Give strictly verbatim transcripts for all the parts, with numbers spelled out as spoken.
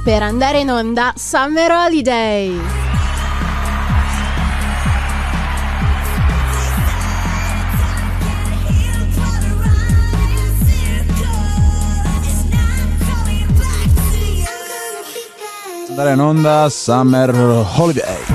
per andare in onda Summer Holiday. Andare in onda Summer Holiday.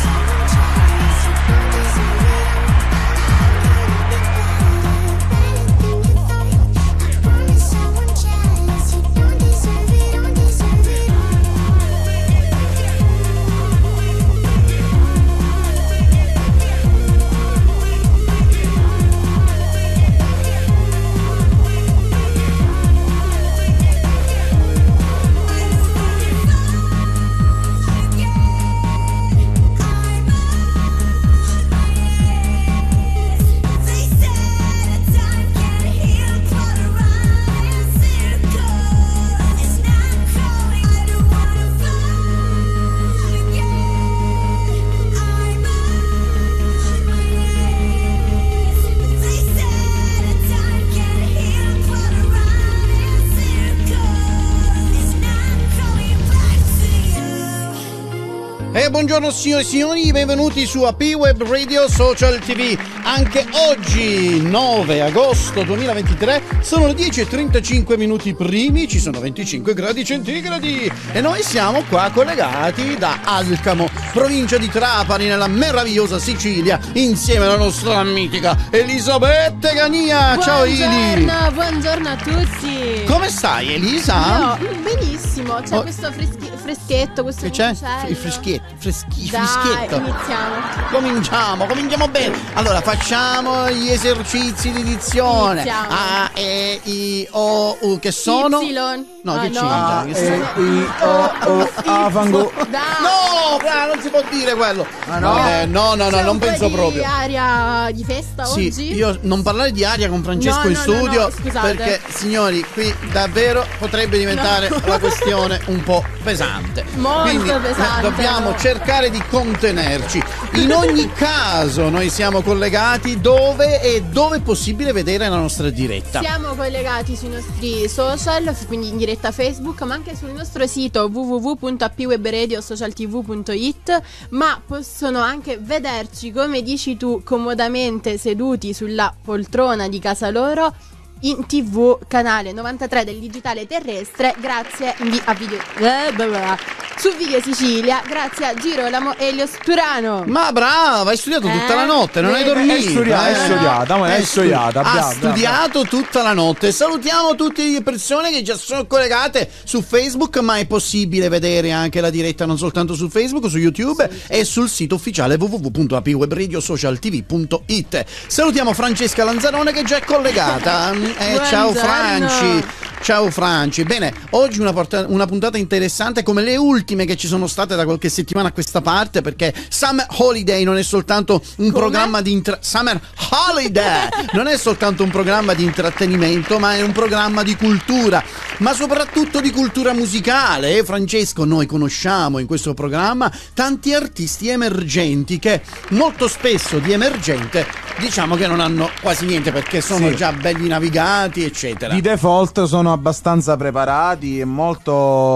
E buongiorno signori e signori, benvenuti su A P Web Radio Social T V. Anche oggi, nove agosto duemilaventitré, sono le dieci e trentacinque minuti primi, ci sono venticinque gradi centigradi e noi siamo qua collegati da Alcamo, provincia di Trapani, nella meravigliosa Sicilia, insieme alla nostra mitica Elisabetta Gania. Ciao Eli. Buongiorno, buongiorno a tutti. Come stai Elisa? Io, benissimo, c'è Oh. questo freschi- freschetto, questo Che c'è? venticello. Il freschetto, freschi, Dai, freschetto. iniziamo. Cominciamo, cominciamo bene. Allora, facciamo gli esercizi di dizione. Iniziamo. A, E, I, O, U, che sono? Y. No, Ah, che no. c'entra? Che E, sono? I, O, O, A, fango. Dai. No, fra, non si può dire quello. Ah, no? Eh, no, no, no, C'è non un po' penso di proprio. aria di festa Sì, oggi? io non parlare di aria con Francesco No, in no, no, studio, no, scusate. perché signori, qui davvero potrebbe diventare No. la questione un po' pesante. Molto Quindi eh, pesante, dobbiamo no. cercare di contenerci. In ogni caso noi siamo collegati dove e dove è possibile vedere la nostra diretta. Siamo collegati sui nostri social, quindi in diretta Facebook, ma anche sul nostro sito w w w punto a p web radio social t v punto i t, ma possono anche vederci, come dici tu, comodamente seduti sulla poltrona di casa loro in tv, canale novantatré del digitale terrestre, grazie vi- a video eh, blah, blah, su Video Sicilia, grazie a Girolamo Elios Turano. Ma brava, hai studiato tutta Eh, la notte, non hai vedi? dormito. È studiata, eh? è studiata, ma è stu- studiata, Ha brava, brava. studiato tutta la notte. Salutiamo tutte le persone che già sono collegate su Facebook, ma è possibile vedere anche la diretta non soltanto su Facebook, su YouTube e sul sito ufficiale w w w punto a p web radio social t v punto i t. Salutiamo Francesca Lanzarone che già è collegata. Eh, ciao Buongiorno. Franci. Ciao Franci, bene, oggi una, porta- una puntata interessante come le ultime che ci sono state da qualche settimana a questa parte, perché Summer Holiday non è soltanto un Come? programma di intra- Summer Holiday non è soltanto un programma di intrattenimento, ma è un programma di cultura, ma soprattutto di cultura musicale. E Francesco, noi conosciamo in questo programma tanti artisti emergenti che molto spesso di emergente diciamo che non hanno quasi niente perché sono Sì. già belli navigati, eccetera. Di default sono abbastanza preparati e molto,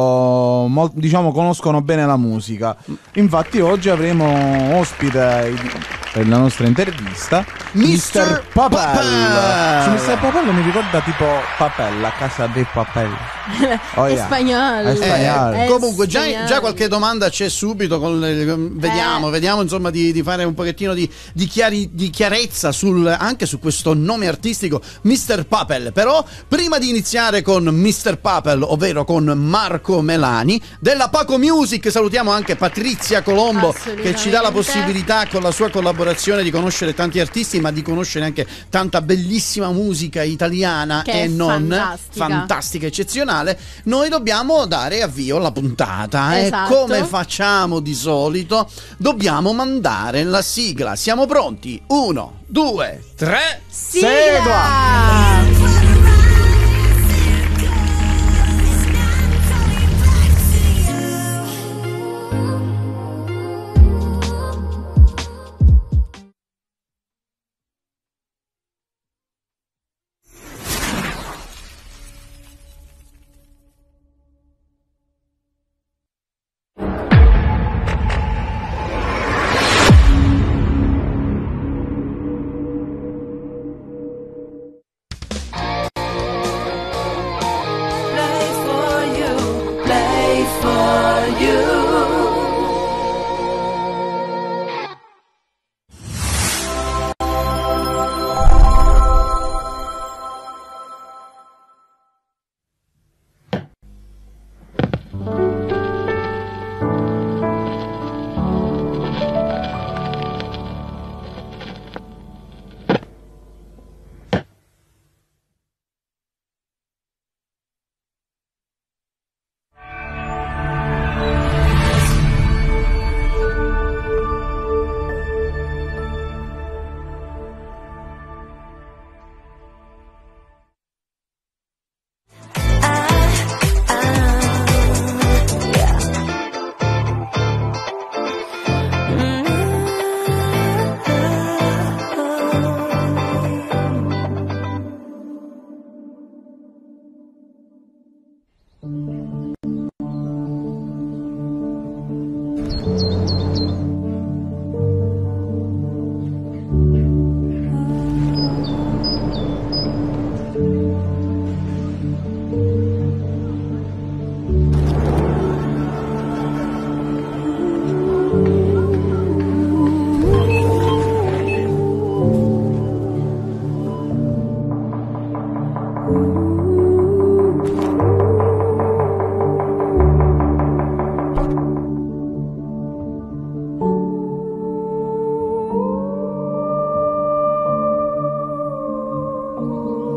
mol- diciamo, conoscono bene la musica. Infatti oggi avremo ospite per la nostra intervista mister Papel. Papel. Su mister Papel mi ricorda tipo Papel, la casa dei Papel. Oh, È yeah. spagnolo. È spagnolo. Eh, È comunque già, spagnolo. già qualche domanda c'è subito con le- con- vediamo, Eh. vediamo insomma di, di fare un pochettino di, di, chiari- di chiarezza sul, anche su questo nome artistico mister Papel. Però prima di iniziare con mister Papel, ovvero con Marco Melani della Paco Music, salutiamo anche Patrizia Colombo che ci dà la possibilità con la sua collaborazione di conoscere tanti artisti, ma di conoscere anche tanta bellissima musica italiana Che e è non fantastica. fantastica, eccezionale. Noi dobbiamo dare avvio alla puntata Esatto. e come facciamo di solito dobbiamo mandare la sigla. Siamo pronti? Uno, due, tre. Sigla!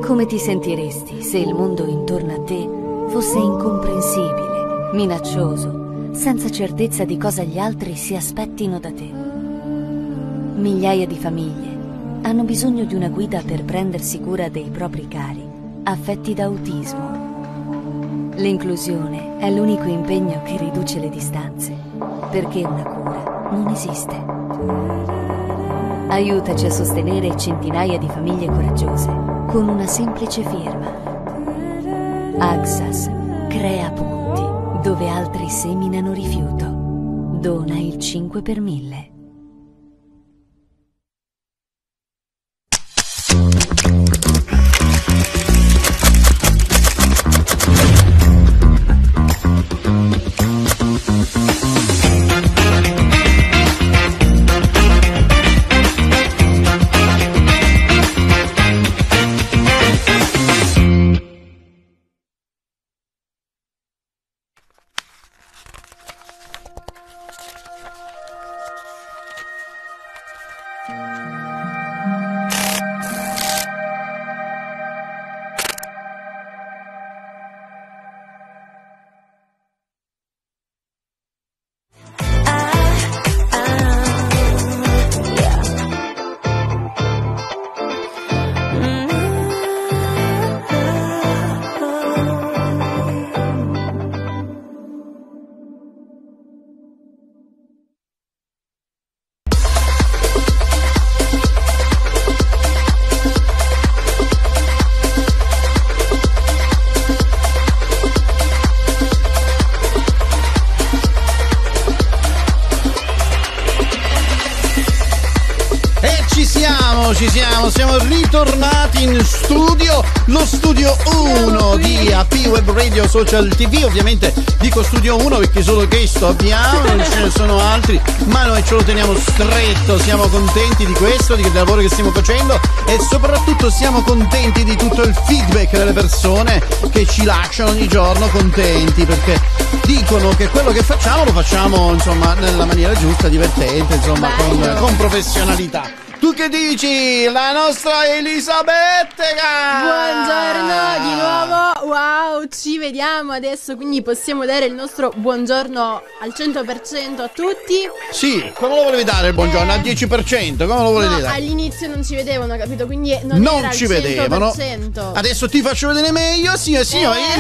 Come ti sentiresti se il mondo intorno a te fosse incomprensibile, minaccioso, senza certezza di cosa gli altri si aspettino da te? Migliaia di famiglie hanno bisogno di una guida per prendersi cura dei propri cari, affetti da autismo. L'inclusione è l'unico impegno che riduce le distanze, perché una cura non esiste. Aiutaci a sostenere centinaia di famiglie coraggiose con una semplice firma. Axas crea ponti dove altri seminano rifiuto. Dona il cinque per mille. Ci siamo, siamo ritornati in studio, lo studio uno di A P Web Radio Social T V. Ovviamente dico studio uno perché solo questo abbiamo, non ce ne sono altri, ma noi ce lo teniamo stretto, siamo contenti di questo, di del lavoro che stiamo facendo e soprattutto siamo contenti di tutto il feedback delle persone che ci lasciano ogni giorno, contenti perché dicono che quello che facciamo lo facciamo insomma nella maniera giusta, divertente, insomma con, con professionalità. Tu che dici? La nostra Elisabetta! Buongiorno di nuovo, wow, ci vediamo adesso, quindi possiamo dare il nostro buongiorno al cento per cento a tutti. Sì, come lo volevi dare il buongiorno? Eh, al dieci per cento? Come lo volevi no, dare? all'inizio non ci vedevano, capito? Quindi non, non era ci al vedevano. cento per cento. Adesso ti faccio vedere meglio, sì, sì, Eh.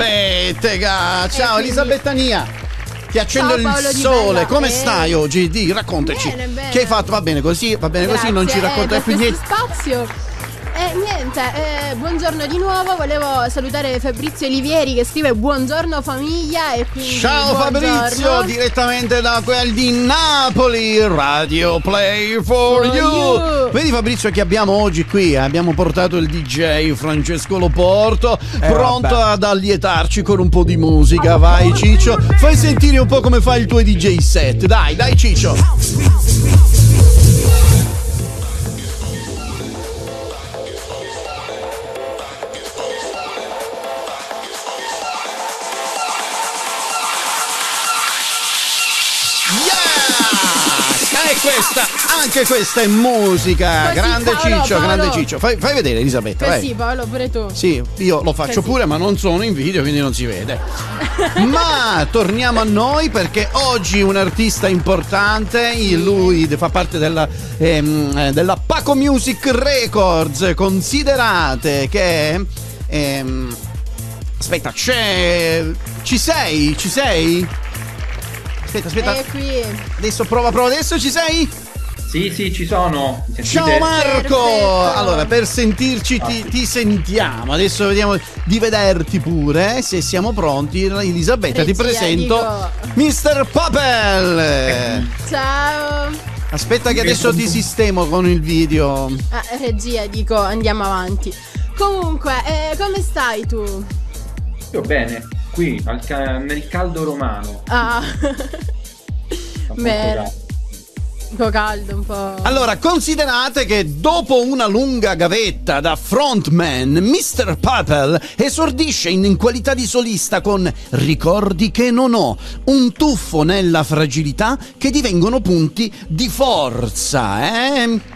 Elisabetta! Ciao, quindi... Elisabettania! Ti accendo Ciao, il Paolo Di sole, Bella. come Eh. stai oggi? Di, raccontaci. Bene, bene. Che hai fatto? Va bene così, va bene così, non ci raccontai eh, più per niente. questo spazio. Eh, niente, eh, buongiorno di nuovo, volevo salutare Fabrizio Olivieri che scrive buongiorno famiglia e quindi Ciao buongiorno. Fabrizio, direttamente da quel di Napoli, Radio Play for, For you. you. Vedi Fabrizio che abbiamo oggi qui, abbiamo portato il D J Francesco Loporto, Eh, pronto vabbè. ad allietarci con un po' di musica. Vai Ciccio, fai sentire un po' come fa il tuo D J set, dai, dai Ciccio. E questa, anche questa è musica. Così, Grande Paolo, Ciccio, Paolo. grande Ciccio. Fai, fai vedere Elisabetta, vai. Così Paolo, pure tu. Sì, io lo faccio Così. pure, ma non sono in video, quindi non si vede. Ma torniamo a noi perché oggi un artista importante, lui fa parte della, ehm, della Paco Music Records. Considerate che ehm, aspetta, c'è. Ci sei? Ci sei? Aspetta, aspetta. E qui. Adesso prova, prova adesso, ci sei? Sì, sì, ci sono. Mi sentite? Ciao Marco! Perfetto. Allora, per sentirci ti, ti sentiamo. Adesso vediamo di vederti pure. Se siamo pronti, Elisabetta, ti Regia, presento dico. mister Papel. Ciao. Aspetta che adesso ti sistemo con il video. Ah, regia, dico, andiamo avanti. Comunque, eh, come stai tu? Io bene, qui al ca- nel caldo romano. Ah. Fa molto Bene. caldo. Un po' caldo, un po'. Allora, considerate che dopo una lunga gavetta da frontman, mister Papel esordisce in qualità di solista con Ricordi che non ho, un tuffo nella fragilità che divengono punti di forza, eh?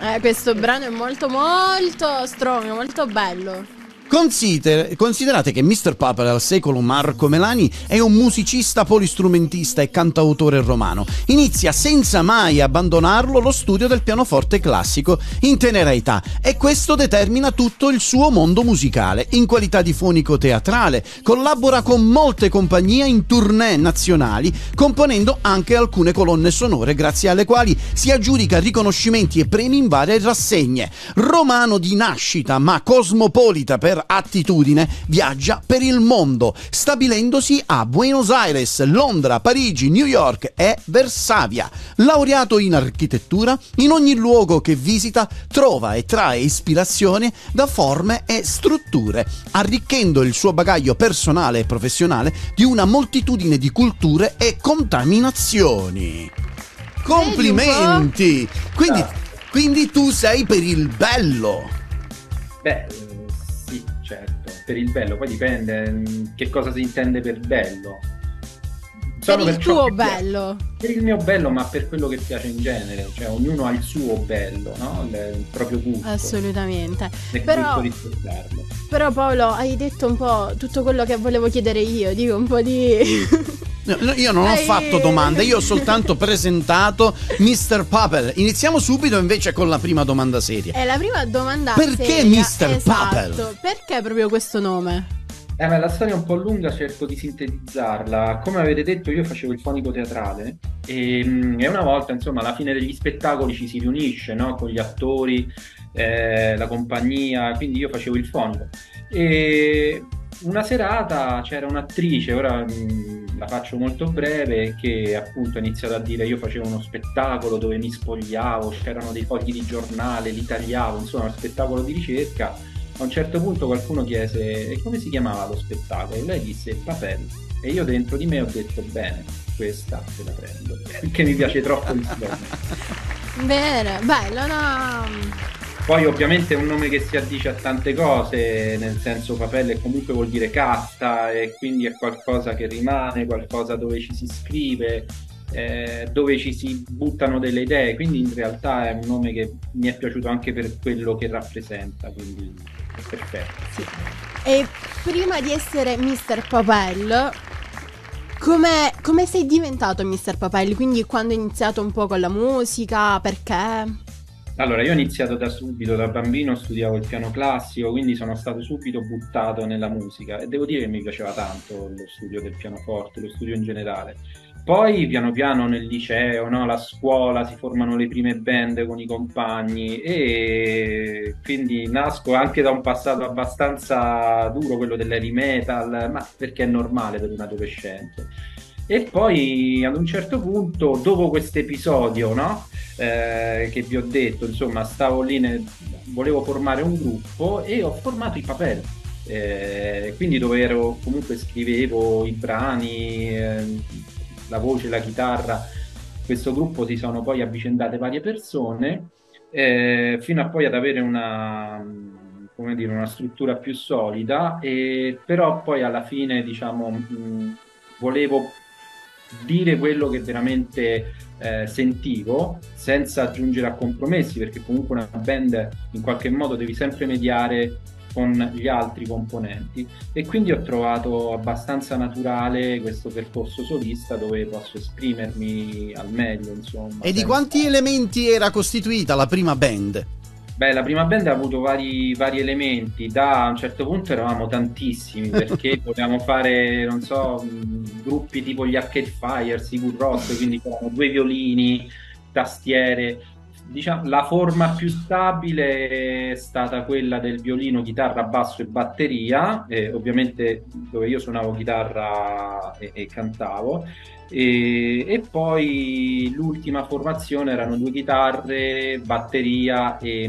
Eh, questo brano è molto molto strong, molto bello. Consider- considerate che mister Papel al secolo Marco Melani è un musicista polistrumentista e cantautore romano. Inizia senza mai abbandonarlo lo studio del pianoforte classico in tenera età e questo determina tutto il suo mondo musicale. In qualità di fonico teatrale collabora con molte compagnie in tournée nazionali, componendo anche alcune colonne sonore grazie alle quali si aggiudica riconoscimenti e premi in varie rassegne. Romano di nascita ma cosmopolita per attitudine, viaggia per il mondo, stabilendosi a Buenos Aires, Londra, Parigi, New York e Varsavia. Laureato in architettura, in ogni luogo che visita trova e trae ispirazione da forme e strutture, arricchendo il suo bagaglio personale e professionale di una moltitudine di culture e contaminazioni. Complimenti! Quindi, quindi tu sei per il bello. Beh, sì, certo, per il bello, poi dipende mh, che cosa si intende per bello. Solo Per il ciò tuo che piace. bello. Per il mio bello, ma per quello che piace in genere, cioè ognuno ha il suo bello, no? Il, il proprio gusto. Assolutamente. E Però, giusto rispettarlo. però Paolo, hai detto un po' tutto quello che volevo chiedere io, dico un po' di... No, no, io non ho Hai- fatto domande, io ho soltanto presentato mister Papel. Iniziamo subito invece con la prima domanda seria. È la prima domanda Perché seria, mister esatto. Papel? Perché proprio questo nome? Eh, beh, la storia è un po' lunga, cerco di sintetizzarla. Come avete detto, io facevo il fonico teatrale e, mm, e una volta, insomma, alla fine degli spettacoli ci si riunisce, no? Con gli attori, eh, la compagnia, quindi io facevo il fonico. E una serata c'era un'attrice, ora mh, la faccio molto breve, che appunto ha iniziato a dire: io facevo uno spettacolo dove mi spogliavo, c'erano dei fogli di giornale, li tagliavo, insomma uno spettacolo di ricerca. A un certo punto qualcuno chiese: e come si chiamava lo spettacolo? E lei disse Papel. E io dentro di me ho detto: bene, questa se la prendo, perché mi piace troppo il nome. Bene, bello, no? Poi ovviamente è un nome che si addice a tante cose, nel senso Papel comunque vuol dire carta e quindi è qualcosa che rimane, qualcosa dove ci si scrive, eh, dove ci si buttano delle idee, quindi in realtà è un nome che mi è piaciuto anche per quello che rappresenta, quindi è perfetto. Sì. E prima di essere mister Papel, come, come sei diventato mister Papel? Quindi quando hai iniziato un po' con la musica, perché? Allora, io ho iniziato da subito, da bambino studiavo il piano classico, quindi sono stato subito buttato nella musica e devo dire che mi piaceva tanto lo studio del pianoforte, lo studio in generale. Poi piano piano nel liceo, no, la scuola, si formano le prime band con i compagni e quindi nasco anche da un passato abbastanza duro, quello dell'heavy metal, ma perché è normale per un adolescente. E poi ad un certo punto, dopo questo episodio, no? Eh, che vi ho detto, insomma, stavo lì, nel... volevo formare un gruppo e ho formato i Papel. Eh, quindi dove ero, comunque scrivevo i brani, eh, la voce, la chitarra. Questo gruppo si sono poi avvicendate varie persone, eh, fino a poi ad avere una, come dire, una struttura più solida, e però poi alla fine, diciamo, mh, volevo dire quello che veramente eh, sentivo senza aggiungere a compromessi, perché comunque una band in qualche modo devi sempre mediare con gli altri componenti, e quindi ho trovato abbastanza naturale questo percorso solista dove posso esprimermi al meglio, insomma. E di senza... quanti elementi era costituita la prima band? Beh, la prima band ha avuto vari, vari elementi. Da un certo punto eravamo tantissimi, perché potevamo fare, non so, mh, gruppi tipo gli Arcade Fire, Sigur Rós, quindi c'erano due violini, tastiere. Diciamo, la forma più stabile è stata quella del violino, chitarra, basso e batteria, eh, ovviamente dove io suonavo chitarra e, e cantavo. E, e poi l'ultima formazione erano due chitarre, batteria e,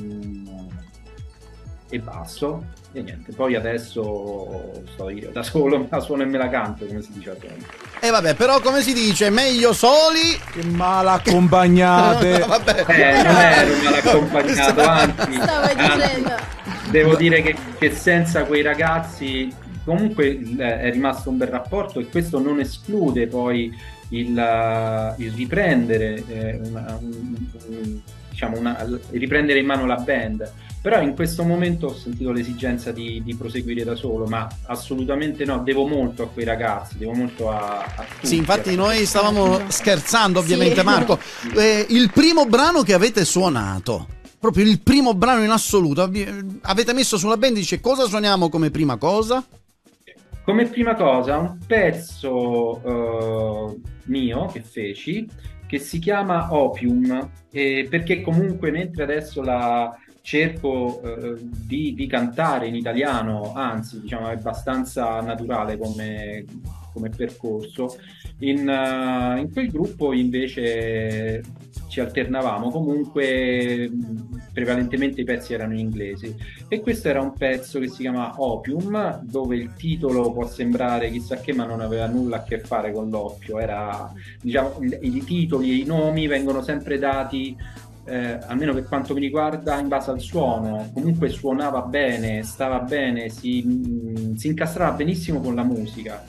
e basso, e niente, poi adesso sto io da solo, me la suono e me la canto, come si dice a Roma. E vabbè, però come si dice, meglio soli che mal accompagnate. No, vabbè. Eh, non ero mal accompagnato, anzi, Stavo dicendo. anzi devo dire che, che senza quei ragazzi comunque eh, è rimasto un bel rapporto, e questo non esclude poi il, uh, il riprendere eh, una, un, un, diciamo una, riprendere in mano la band. Però in questo momento ho sentito l'esigenza di, di proseguire da solo, ma assolutamente no, devo molto a quei ragazzi, devo molto a, a tutti. Sì, infatti noi stavamo scherzando ovviamente, Sì. Marco. Eh, il primo brano che avete suonato, proprio il primo brano in assoluto, avvi- avete messo sulla band e dice cosa suoniamo come prima cosa? Come prima cosa, un pezzo eh, mio che feci, che si chiama Opium, eh, perché comunque mentre adesso la cerco eh, di, di cantare in italiano, anzi diciamo è abbastanza naturale come, come percorso, in, uh, in quel gruppo invece ci alternavamo, comunque prevalentemente i pezzi erano in inglese, e questo era un pezzo che si chiama Opium, dove il titolo può sembrare chissà che, ma non aveva nulla a che fare con l'oppio. Era, diciamo, i titoli e i nomi vengono sempre dati, eh, almeno per quanto mi riguarda, in base al suono. Comunque suonava bene, stava bene, si, mh, si incastrava benissimo con la musica.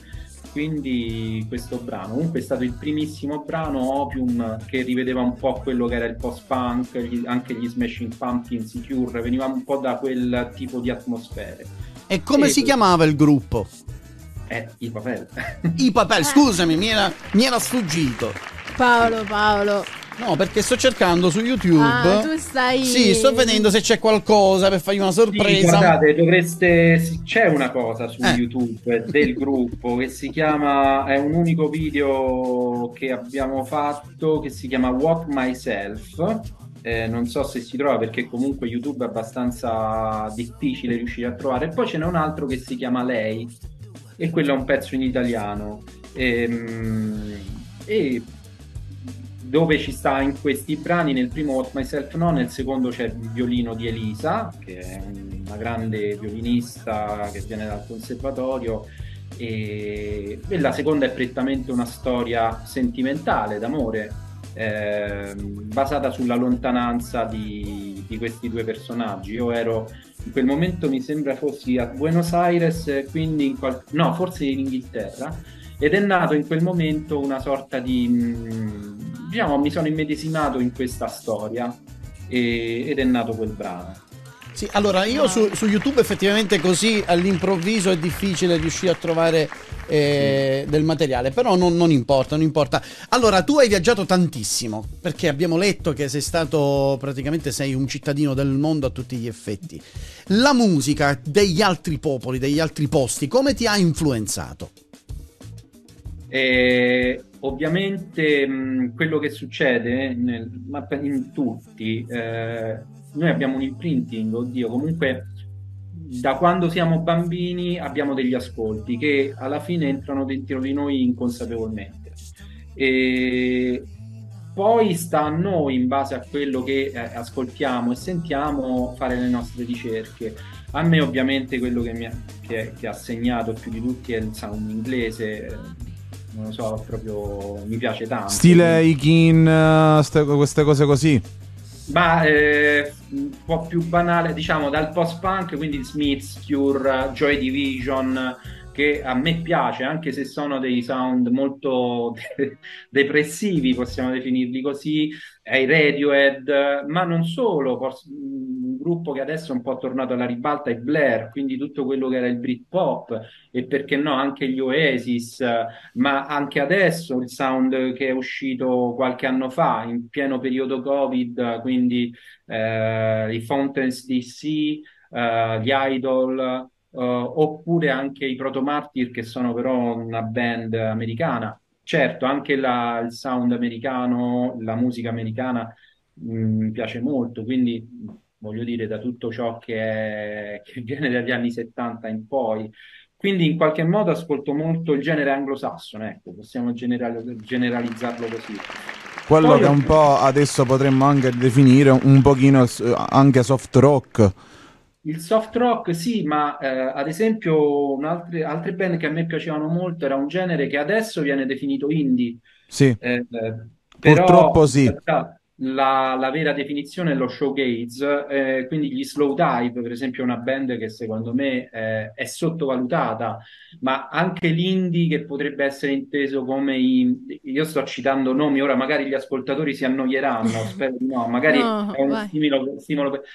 Quindi questo brano comunque è stato il primissimo brano, Opium, che rivedeva un po' quello che era il post-punk, gli, anche gli Smashing Pumpkins, i Cure, veniva un po' da quel tipo di atmosfere. E come E si questo- chiamava il gruppo? Eh, i papel. I Papel, scusami, mi era, mi era sfuggito. Paolo, Paolo. No, perché sto cercando su YouTube. Ah, tu stai... Sì, sto vedendo se c'è qualcosa per fargli una Sì, sorpresa. guardate, dovreste. sì, C'è una cosa su Eh. YouTube del gruppo che si chiama. È un unico video che abbiamo fatto che si chiama Walk Myself. Eh, non so se si trova perché comunque YouTube è abbastanza difficile riuscire a trovare. E poi ce n'è un altro che si chiama Lei, e quello è un pezzo in italiano. Ehm, E, dove ci sta in questi brani, nel primo What Myself No, nel secondo c'è il violino di Elisa, che è una grande violinista che viene dal conservatorio, e, e la seconda è prettamente una storia sentimentale, d'amore, ehm, basata sulla lontananza di, di questi due personaggi. Io ero, in quel momento mi sembra fossi a Buenos Aires, quindi in qual- no, forse in Inghilterra, ed è nato in quel momento una sorta di, mh, diciamo, mi sono immedesimato in questa storia, e- ed è nato quel brano. Sì, allora io su, su YouTube effettivamente così all'improvviso è difficile riuscire a trovare eh, del materiale, però non, non importa, non importa. Allora, tu hai viaggiato tantissimo, perché abbiamo letto che sei stato, praticamente sei un cittadino del mondo a tutti gli effetti. La musica degli altri popoli, degli altri posti, come ti ha influenzato? E ovviamente mh, quello che succede nel- ma per- in tutti, eh, noi abbiamo un imprinting, oddio, comunque da quando siamo bambini abbiamo degli ascolti che alla fine entrano dentro di noi inconsapevolmente, e poi sta a noi, in base a quello che eh, ascoltiamo e sentiamo, fare le nostre ricerche. A me ovviamente quello che mi ha, che, che ha segnato più di tutti è il sound inglese, eh, non lo so, proprio mi piace tanto. Stile Ikin, eh, ste- queste cose così. Ma eh, un po' più banale, diciamo, dal post-punk, quindi Smiths, Cure, Joy Division, che a me piace, anche se sono dei sound molto de- depressivi, possiamo definirli così, ai Radiohead, ma non solo, forse, un gruppo che adesso è un po' tornato alla ribalta è Blair, quindi tutto quello che era il Britpop, e perché no anche gli Oasis, ma anche adesso il sound che è uscito qualche anno fa, in pieno periodo Covid, quindi eh, i Fountains D C, eh, gli Idol, Uh, oppure anche i Proto Martyr, che sono però una band americana. Certo, anche la- il sound americano, la musica americana mh, mi piace molto, quindi voglio dire, da tutto ciò che, è- che viene dagli anni settanta in poi. Quindi in qualche modo ascolto molto il genere anglosassone, ecco, possiamo general- generalizzarlo così. Quello Poi che ho- un po' adesso potremmo anche definire un pochino eh, anche soft rock. Il soft rock sì, ma eh, ad esempio un altre, altre band che a me piacevano molto era un genere che adesso viene definito indie. Sì, Eh, eh, però purtroppo in sì. realtà, la, la vera definizione è lo showgaze, eh, quindi gli slow dive, per esempio, è una band che secondo me eh, è sottovalutata, ma anche l'indie, che potrebbe essere inteso come i, io sto citando nomi, ora magari gli ascoltatori si annoieranno, spero di no, magari No, è uno vai. stimolo, stimolo per-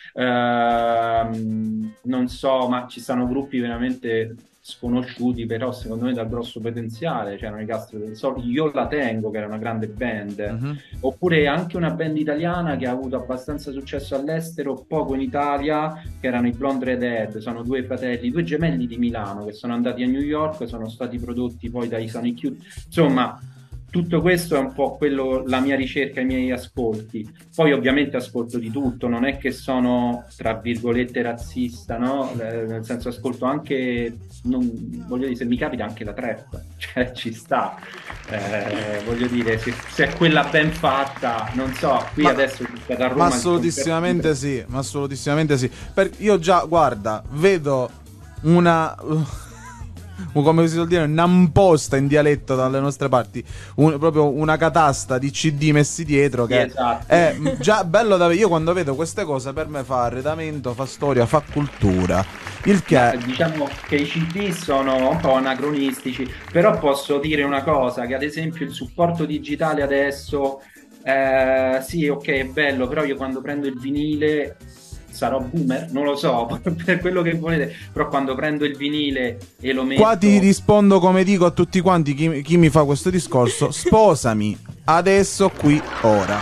ehm, non so, ma ci sono gruppi veramente sconosciuti, però secondo me dal grosso potenziale, c'erano i Castro del Sol, Io La Tengo, che era una grande band, Mhm. oppure anche una band italiana che ha avuto abbastanza successo all'estero, poco in Italia, che erano i Blonde Redhead. Sono due fratelli, due gemelli di Milano, che sono andati a New York, sono stati prodotti poi dai Sonic Youth. Insomma, tutto questo è un po' quello, la mia ricerca, i miei ascolti. Poi ovviamente ascolto di tutto, non è che sono, tra virgolette, razzista, no? Eh, Nel senso, ascolto anche, non, voglio dire, se mi capita anche la trap, cioè ci sta. Eh, voglio dire, se, se è quella ben fatta, non so, qui Ma- adesso è stata a Roma Ma il assolutissimamente concerto sì, ma assolutissimamente sì. Per- io già, guarda, vedo una... come si suol dire, un'amposta in dialetto dalle nostre parti, un- proprio una catasta di C D messi dietro, Sì, che esatto. è già bello da... Io quando vedo queste cose, per me fa arredamento, fa storia, fa cultura, il Ma, che... eh, diciamo che i C D sono un po' anacronistici, però posso dire una cosa, che ad esempio il supporto digitale adesso, eh, sì, ok, è bello, però io quando prendo il vinile sarò boomer, non lo so, per quello che volete, però quando prendo il vinile e lo metto... Qua ti rispondo come dico a tutti quanti chi, chi mi fa questo discorso: sposami adesso, qui, ora.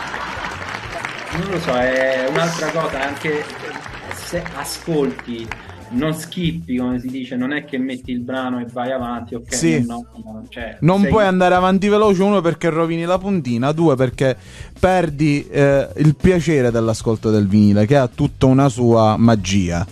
Non lo so, è un'altra cosa, anche se ascolti, non skippi, come si dice, non è che metti il brano e vai avanti, ok? Sì. No, no, cioè, Non sei- puoi andare avanti veloce, uno perché rovini la puntina, due perché perdi eh, il piacere dell'ascolto del vinile, che ha tutta una sua magia.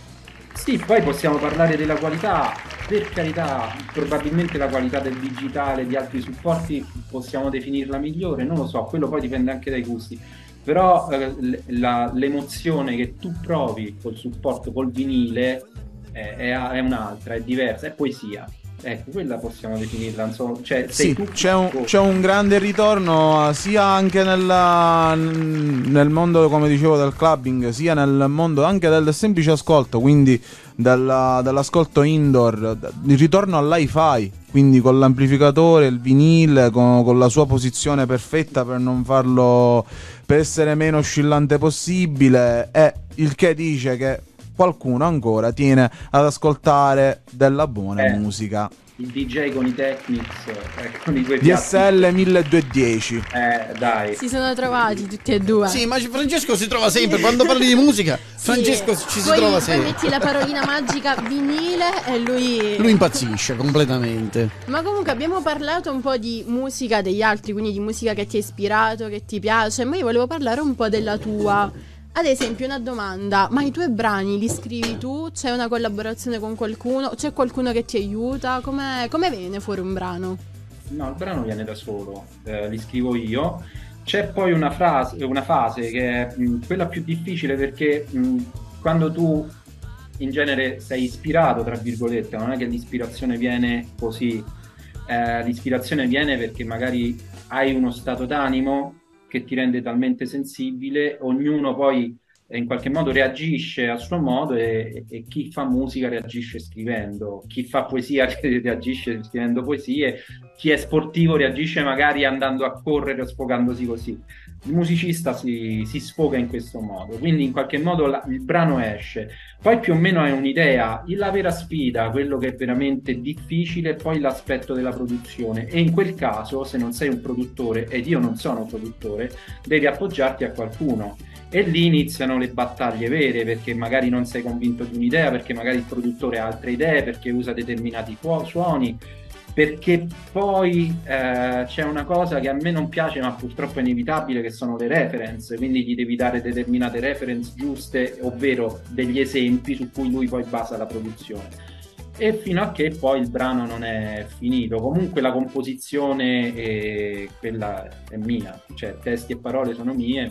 Sì, poi possiamo parlare della qualità, per carità, probabilmente la qualità del digitale, di altri supporti possiamo definirla migliore, non lo so, quello poi dipende anche dai gusti. Però eh, l- la- l'emozione che tu provi col supporto, col vinile, è, è- è un'altra, è diversa, è poesia. Ecco, quella possiamo definirla, insomma, cioè sei Sì, tu. c'è un, c'è un grande ritorno, eh, sia anche nella- nel mondo, come dicevo, del clubbing, sia nel mondo anche del semplice ascolto, quindi della- dell'ascolto indoor, d- il ritorno all'hi-fi, quindi con l'amplificatore, il vinile, con, con la sua posizione perfetta per non farlo, per essere meno oscillante possibile, e il che dice che qualcuno ancora tiene ad ascoltare della buona Eh. musica. Il D J con i Technics, eh, con i due D S L milleduecentodieci. Eh, dai. Si sono trovati tutti e due. Sì, ma Francesco si trova sempre quando parli di musica. Francesco ci si poi, trova poi sempre. metti la parolina magica vinile e lui... Lui impazzisce completamente. Ma comunque abbiamo parlato un po' di musica degli altri, quindi di musica che ti ha ispirato, che ti piace, ma io volevo parlare un po' della tua. Ad esempio, una domanda: ma i tuoi brani li scrivi tu? C'è una collaborazione con qualcuno? C'è qualcuno che ti aiuta? Come, come viene fuori un brano? No, il brano viene da solo, eh, li scrivo io. C'è poi una frase, una fase che è mh, quella più difficile, perché mh, quando tu in genere sei ispirato, tra virgolette, non è che l'ispirazione viene così, eh, l'ispirazione viene perché magari hai uno stato d'animo che ti rende talmente sensibile, ognuno poi eh, in qualche modo reagisce a suo modo, e, e chi fa musica reagisce scrivendo, chi fa poesia reagisce scrivendo poesie, chi è sportivo reagisce magari andando a correre o sfogandosi così. Il musicista si, si sfoga in questo modo, quindi in qualche modo la, il brano esce. Poi più o meno hai un'idea, la vera sfida, quello che è veramente difficile, è poi l'aspetto della produzione, e in quel caso, se non sei un produttore, ed io non sono un produttore, devi appoggiarti a qualcuno. E lì iniziano le battaglie vere, perché magari non sei convinto di un'idea, perché magari il produttore ha altre idee, perché usa determinati fu- suoni, perché poi eh, c'è una cosa che a me non piace, ma purtroppo è inevitabile, che sono le reference, quindi gli devi dare determinate reference giuste, ovvero degli esempi su cui lui poi basa la produzione. E fino a che poi il brano non è finito. Comunque la composizione è, quella è mia, cioè testi e parole sono mie.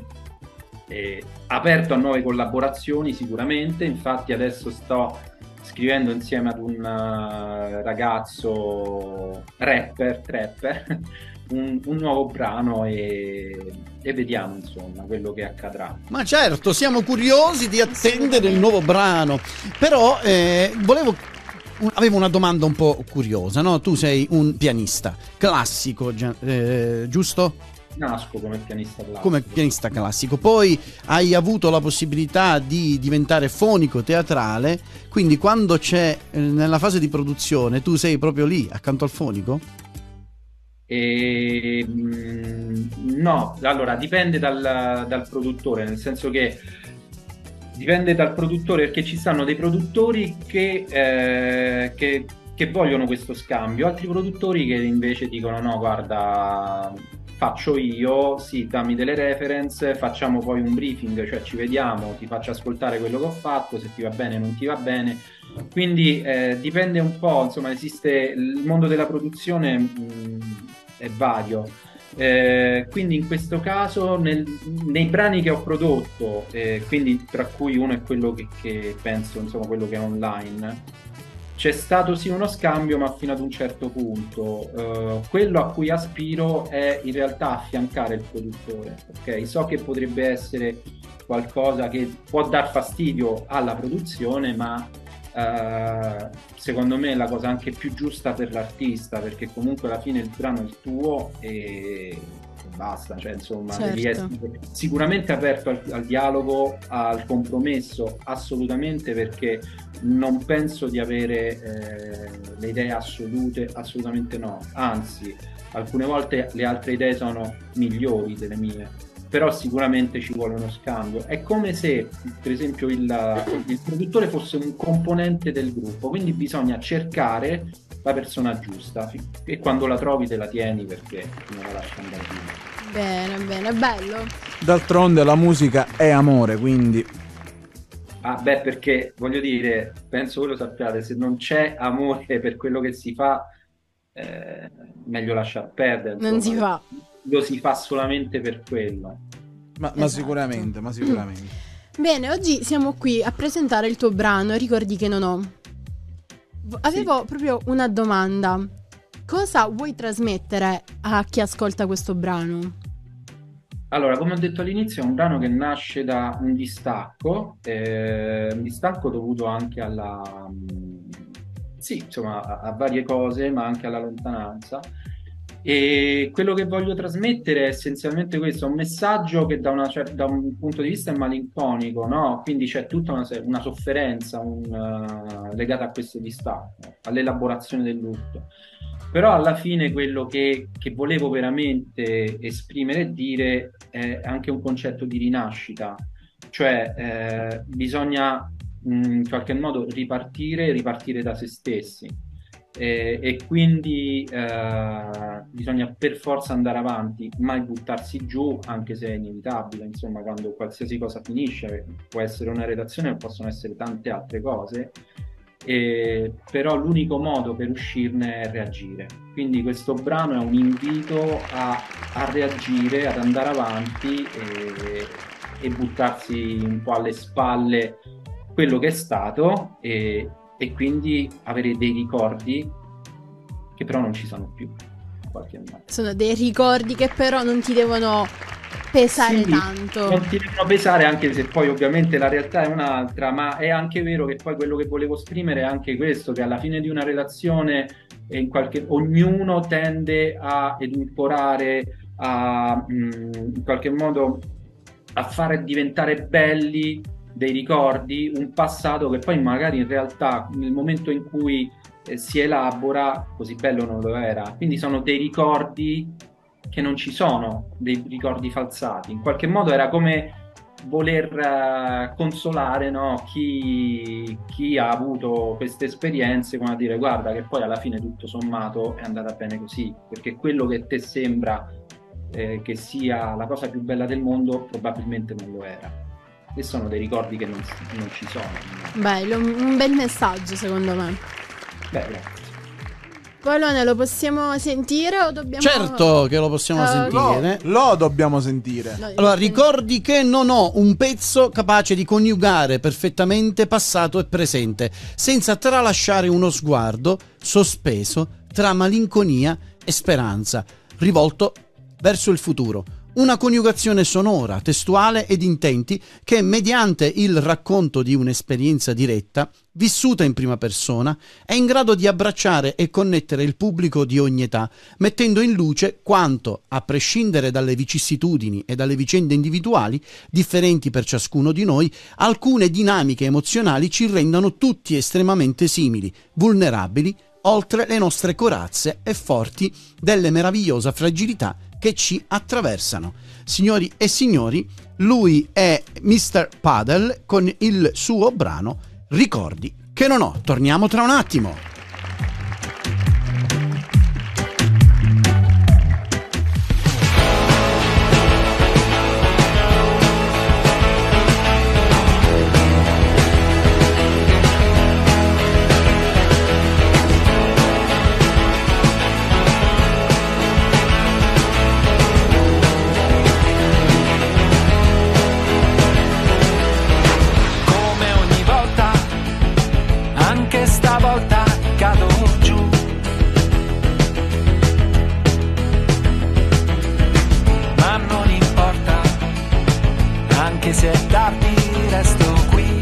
E aperto a nuove collaborazioni sicuramente, infatti adesso sto scrivendo insieme ad un uh, ragazzo rapper, trapper, un, un nuovo brano e, e vediamo insomma quello che accadrà. Ma certo, siamo curiosi di attendere il nuovo brano, però eh, volevo avevo una domanda un po' curiosa, no? Tu sei un pianista classico, eh, giusto? Nasco come pianista classico. Come pianista classico, poi hai avuto la possibilità di diventare fonico teatrale, quindi quando c'è eh, nella fase di produzione tu sei proprio lì accanto al fonico? E, mh, no, allora dipende dal, dal produttore, nel senso che dipende dal produttore, perché ci stanno dei produttori che, eh, che, che vogliono questo scambio, altri produttori che invece dicono no, guarda, faccio io, sì, dammi delle reference, facciamo poi un briefing, cioè ci vediamo, ti faccio ascoltare quello che ho fatto, se ti va bene non ti va bene, quindi eh, dipende un po', insomma esiste il mondo della produzione, mh, è vario, eh, quindi in questo caso nel, nei brani che ho prodotto, eh, quindi tra cui uno è quello che, che penso, insomma quello che è online, c'è stato sì uno scambio, ma fino ad un certo punto. Uh, quello a cui aspiro è in realtà affiancare il produttore, ok? So che potrebbe essere qualcosa che può dar fastidio alla produzione, ma uh, secondo me è la cosa anche più giusta per l'artista, perché comunque alla fine il brano è il tuo e basta, cioè insomma certo. Devi essere sicuramente aperto al, al dialogo, al compromesso, assolutamente, perché non penso di avere eh, le idee assolute, assolutamente no, anzi alcune volte le altre idee sono migliori delle mie, però sicuramente ci vuole uno scambio. È come se per esempio il, il produttore fosse un componente del gruppo, quindi bisogna cercare la persona giusta e quando la trovi te la tieni, perché non la lasci andare via. Bene, bene, bello. D'altronde la musica è amore, quindi ah beh, perché voglio dire, penso voi lo sappiate, se non c'è amore per quello che si fa, eh, meglio lasciar perdere, non si fa, lo si fa solamente per quello. ma, esatto. ma sicuramente, ma sicuramente. Bene, oggi siamo qui a presentare il tuo brano Ricordi che non ho. Avevo sì. proprio una domanda. Cosa vuoi trasmettere a chi ascolta questo brano? Allora, come ho detto all'inizio, è un brano che nasce da un distacco, eh, un distacco dovuto anche alla, sì, insomma, a, a varie cose, ma anche alla lontananza. E quello che voglio trasmettere è essenzialmente questo, un messaggio che da, una, cioè, da un punto di vista è malinconico, no? Quindi c'è tutta una, una sofferenza un, uh, legata a questo distacco, all'elaborazione del lutto. Però alla fine quello che, che volevo veramente esprimere e dire è anche un concetto di rinascita, cioè eh, bisogna mh, in qualche modo ripartire, ripartire da se stessi e, e quindi eh, bisogna per forza andare avanti, mai buttarsi giù, anche se è inevitabile, insomma, quando qualsiasi cosa finisce, può essere una relazione, possono essere tante altre cose. Eh, però l'unico modo per uscirne è reagire, quindi questo brano è un invito a, a reagire, ad andare avanti e, e buttarsi un po' alle spalle quello che è stato e, e quindi avere dei ricordi che però non ci sono più in qualche modo. Sono dei ricordi che però non ti devono pesare sì, tanto. Non ti devono pesare, anche se poi ovviamente la realtà è un'altra, ma è anche vero che poi quello che volevo esprimere è anche questo, che alla fine di una relazione in qualche, ognuno tende a edulcorare, a mh, in qualche modo a fare diventare belli dei ricordi, un passato che poi magari in realtà nel momento in cui eh, si elabora così bello non lo era, quindi sono dei ricordi che non ci sono, dei ricordi falsati, in qualche modo era come voler uh, consolare, no? chi, chi ha avuto queste esperienze, come a dire guarda che poi alla fine tutto sommato è andata bene così, perché quello che te sembra eh, che sia la cosa più bella del mondo probabilmente non lo era, e sono dei ricordi che non, non ci sono. Bello, un bel messaggio secondo me. Beh, grazie. Polone, lo possiamo sentire o dobbiamo... Certo che lo possiamo uh, sentire. Lo, lo dobbiamo sentire. No, Allora, ricordi che non ho un pezzo capace di coniugare perfettamente passato e presente, senza tralasciare uno sguardo sospeso tra malinconia e speranza. rivolto verso il futuro. Una coniugazione sonora, testuale ed intenti che, mediante il racconto di un'esperienza diretta, vissuta in prima persona, è in grado di abbracciare e connettere il pubblico di ogni età, mettendo in luce quanto, a prescindere dalle vicissitudini e dalle vicende individuali, differenti per ciascuno di noi, alcune dinamiche emozionali ci rendano tutti estremamente simili, vulnerabili, oltre le nostre corazze e forti delle meravigliosa fragilità che ci attraversano. Signori e signori, lui è mister Paddle con il suo brano Ricordi che non ho. Torniamo tra un attimo. Stavolta cado giù, ma non importa, anche se è tardi resto qui.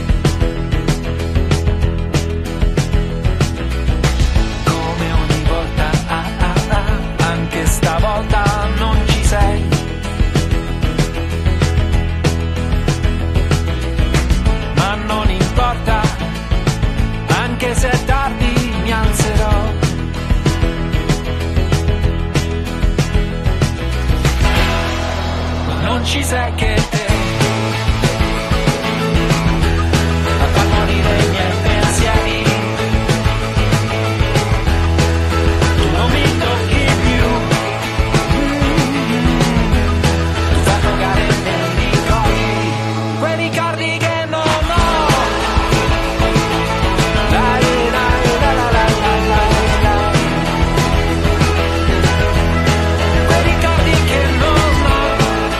Come ogni volta, ah, ah, ah, anche stavolta non ci sei. Ma non importa, anche se è tardi mi alzerò. Ma non ci sei che te a far morire i miei pensieri. Tu non mi tocchi più, tu fai pagare nei ricordi, quei ricordi che non ho. Dai, dai, la la la la la la. Quei ricordi che non ho.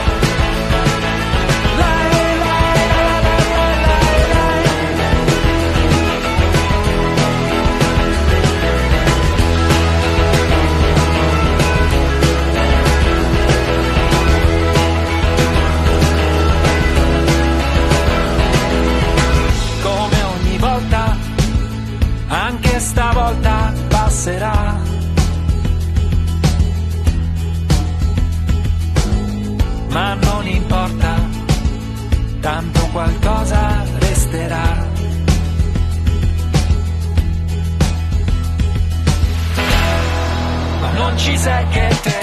Dai, dai, la la la la la. Come ogni volta, anche stavolta passerà. Ma non importa, tanto qualcosa resterà. Ma non ci sei che te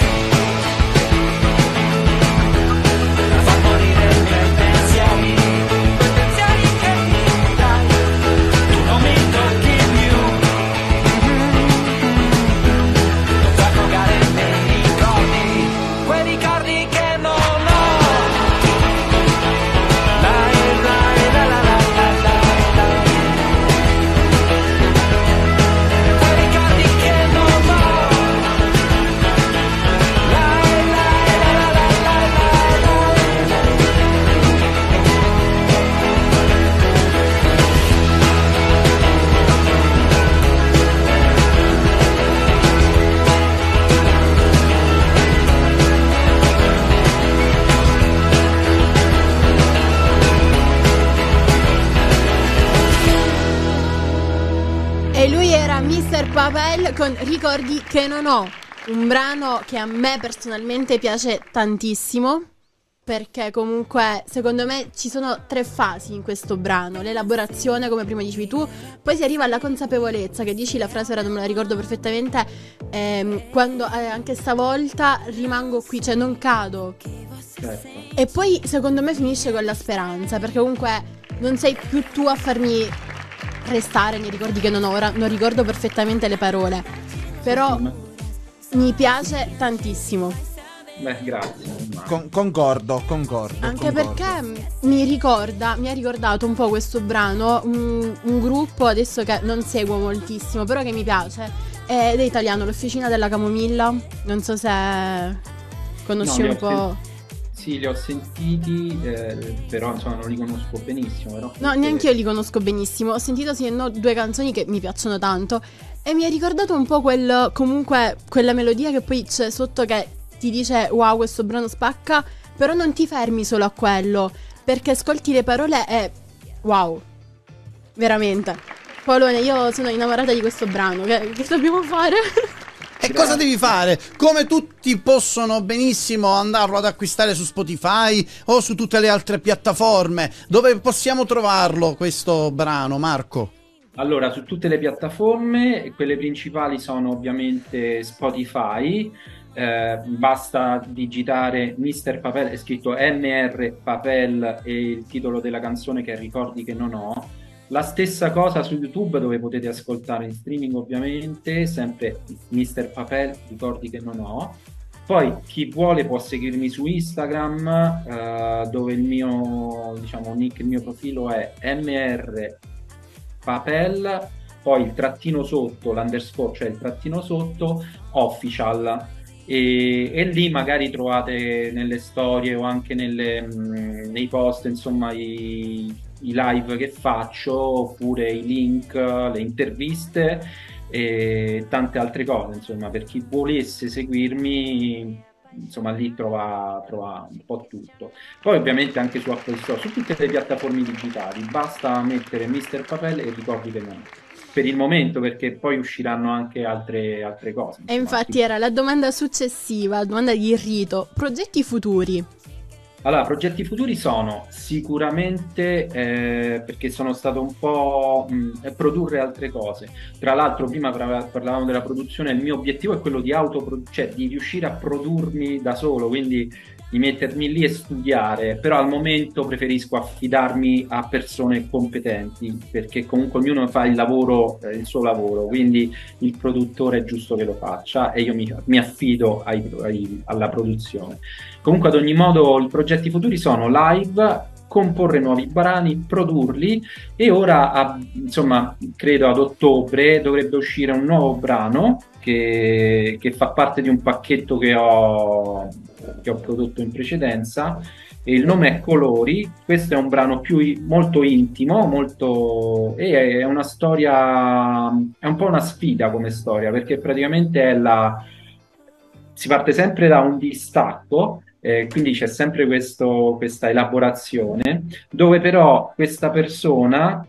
a far morire i miei pensieri, quei pensieri che mi dai. Tu non mi tocchi più, non fai pagare nei ricordi, quei ricordi che non ho. Dai, dai, la la la la la la. Quei ricordi che non ho. Dai, dai, la la la la la la. E lui era mister Pavel con Ricordi che non ho, un brano che a me personalmente piace tantissimo, perché comunque secondo me ci sono tre fasi in questo brano: l'elaborazione, come prima dicevi tu, poi si arriva alla consapevolezza, che dici la frase, ora non me la ricordo perfettamente, ehm, quando eh, anche stavolta rimango qui, cioè non cado. Certo. E poi secondo me finisce con la speranza, perché comunque non sei più tu a farmi restare nei ricordi che non ho. Ora non ricordo perfettamente le parole, però mi piace tantissimo. Beh, grazie. Con- concordo, concordo. Anche concordo. perché mi ricorda, mi ha ricordato un po' questo brano un, un gruppo adesso che non seguo moltissimo, però che mi piace, ed è italiano, l'Officina della Camomilla. Non so se conosci No, li un ho po'. sen- Sì, li ho sentiti, eh, però insomma non li conosco benissimo. Però No, neanche io li conosco benissimo. Ho sentito sì e no due canzoni che mi piacciono tanto. E mi ha ricordato un po' quel, comunque, quella melodia che poi c'è sotto che ti dice wow, questo brano spacca. Però non ti fermi solo a quello, perché ascolti le parole e wow, veramente. Polone, io sono innamorata di questo brano. Che, che dobbiamo fare? E cosa devi fare? Come tutti possono benissimo andarlo ad acquistare su Spotify o su tutte le altre piattaforme. Dove possiamo trovarlo questo brano, Marco? Allora, su tutte le piattaforme, quelle principali sono ovviamente Spotify, eh, basta digitare mister Papel, è scritto M R Papel e il titolo della canzone che è Ricordi che non ho. La stessa cosa su YouTube, dove potete ascoltare in streaming ovviamente, sempre mister Papel, Ricordi che non ho. Poi chi vuole può seguirmi su Instagram, eh, dove il mio, diciamo, nick, il mio profilo è M R Papel, poi il trattino sotto, l'underscore, cioè il trattino sotto, official. E, e lì magari trovate nelle storie o anche nelle, mh, nei post, insomma, i, i live che faccio, oppure i link, le interviste e tante altre cose, insomma, per chi volesse seguirmi, insomma, lì trova, trova un po' tutto. Poi ovviamente anche su Apple Store, su tutte le piattaforme digitali, basta mettere mister Papel e Ricordi che non. Per il momento, perché poi usciranno anche altre, altre cose. E insomma, infatti sì. era la domanda successiva, domanda di rito. Progetti futuri. Allora, progetti futuri sono sicuramente, eh, perché sono stato un po' mh, produrre altre cose. Tra l'altro, prima parla- parlavamo della produzione, il mio obiettivo è quello di auto, cioè di riuscire a produrmi da solo, quindi di mettermi lì e studiare, però al momento preferisco affidarmi a persone competenti, perché comunque ognuno fa il lavoro, eh, il suo lavoro, quindi il produttore è giusto che lo faccia e io mi, mi affido ai, ai, alla produzione. Comunque ad ogni modo i progetti futuri sono live, comporre nuovi brani, produrli e ora, a, insomma, credo ad ottobre dovrebbe uscire un nuovo brano che, che fa parte di un pacchetto che ho, che ho prodotto in precedenza e il nome è Colori. Questo è un brano più molto intimo, molto, e è una storia, è un po' una sfida come storia, perché praticamente è la, si parte sempre da un distacco. Eh, quindi c'è sempre questo, questa elaborazione dove però questa persona,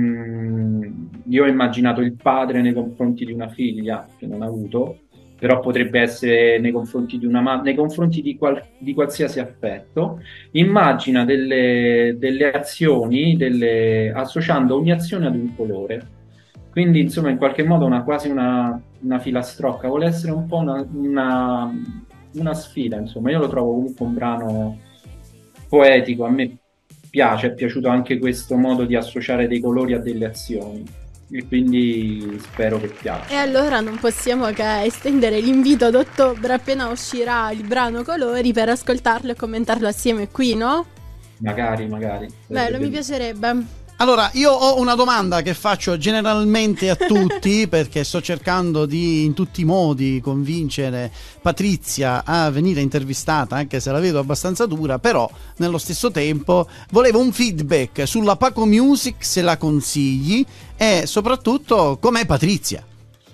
mh, io ho immaginato il padre nei confronti di una figlia che non ha avuto, però potrebbe essere nei confronti di una madre, nei confronti di, qual, di qualsiasi affetto, immagina delle, delle azioni, delle, associando ogni azione ad un colore. Quindi insomma in qualche modo una, quasi una, una filastrocca, vuole essere un po' una, una una sfida, insomma. Io lo trovo comunque un brano poetico, a me piace, è piaciuto anche questo modo di associare dei colori a delle azioni e quindi spero che piaccia. E allora non possiamo che estendere l'invito ad ottobre, appena uscirà il brano Colori, per ascoltarlo e commentarlo assieme qui, no? Magari, magari. Bello, mi piacerebbe. Allora, io ho una domanda che faccio generalmente a tutti perché sto cercando di in tutti i modi convincere Patrizia a venire intervistata, anche se la vedo abbastanza dura, però nello stesso tempo volevo un feedback sulla Paco Music, se la consigli, e soprattutto com'è Patrizia.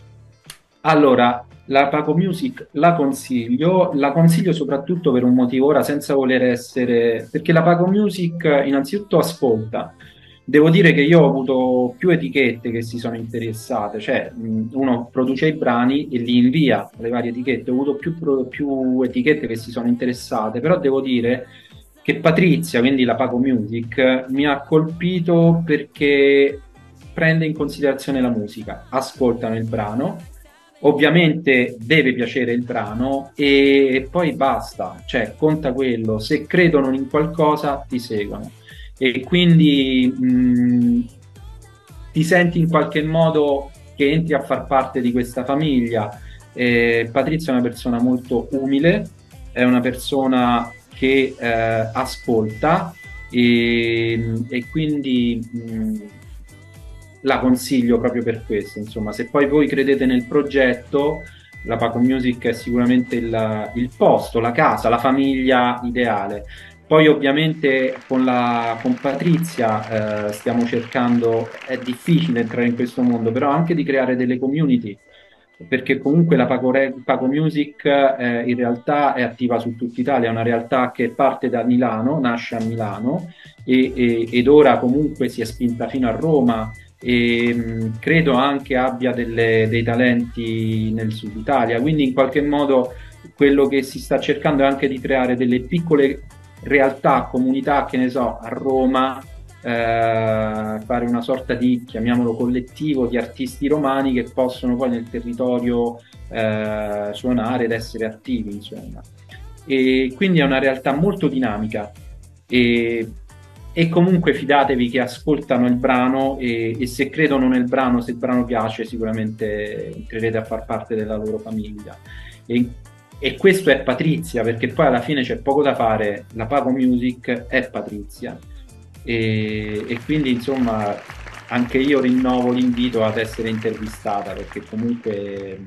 Allora, la Paco Music la consiglio, la consiglio soprattutto per un motivo, ora senza voler essere, perché la Paco Music innanzitutto ascolta. Devo dire che io ho avuto più etichette che si sono interessate, cioè uno produce i brani e li invia alle varie etichette, ho avuto più, più etichette che si sono interessate, però devo dire che Patrizia, quindi la Paco Music, mi ha colpito perché prende in considerazione la musica, ascoltano il brano, ovviamente deve piacere il brano e poi basta, cioè conta quello, se credono in qualcosa ti seguono. E quindi mh, ti senti in qualche modo che entri a far parte di questa famiglia. Eh, Patrizia è una persona molto umile, è una persona che eh, ascolta e, e quindi mh, la consiglio proprio per questo. Insomma, se poi voi credete nel progetto, la Paco Music è sicuramente il, il posto, la casa, la famiglia ideale. Poi ovviamente con, la, con Patrizia eh, stiamo cercando, è difficile entrare in questo mondo, però anche di creare delle community, perché comunque la Paco, Re, Paco Music eh, in realtà è attiva su tutta Italia, è una realtà che parte da Milano, nasce a Milano e, e, ed ora comunque si è spinta fino a Roma e mh, credo anche abbia delle, dei talenti nel sud Italia, quindi in qualche modo quello che si sta cercando è anche di creare delle piccole realtà, comunità, che ne so, a Roma, eh, fare una sorta di, chiamiamolo collettivo, di artisti romani che possono poi nel territorio eh, suonare ed essere attivi, insomma. E quindi è una realtà molto dinamica e, e comunque fidatevi che ascoltano il brano e, e se credono nel brano, se il brano piace, sicuramente entrerete a far parte della loro famiglia. E, E questo è Patrizia, perché poi alla fine c'è poco da fare, la Paco Music è Patrizia e, e quindi insomma anche io rinnovo l'invito ad essere intervistata, perché comunque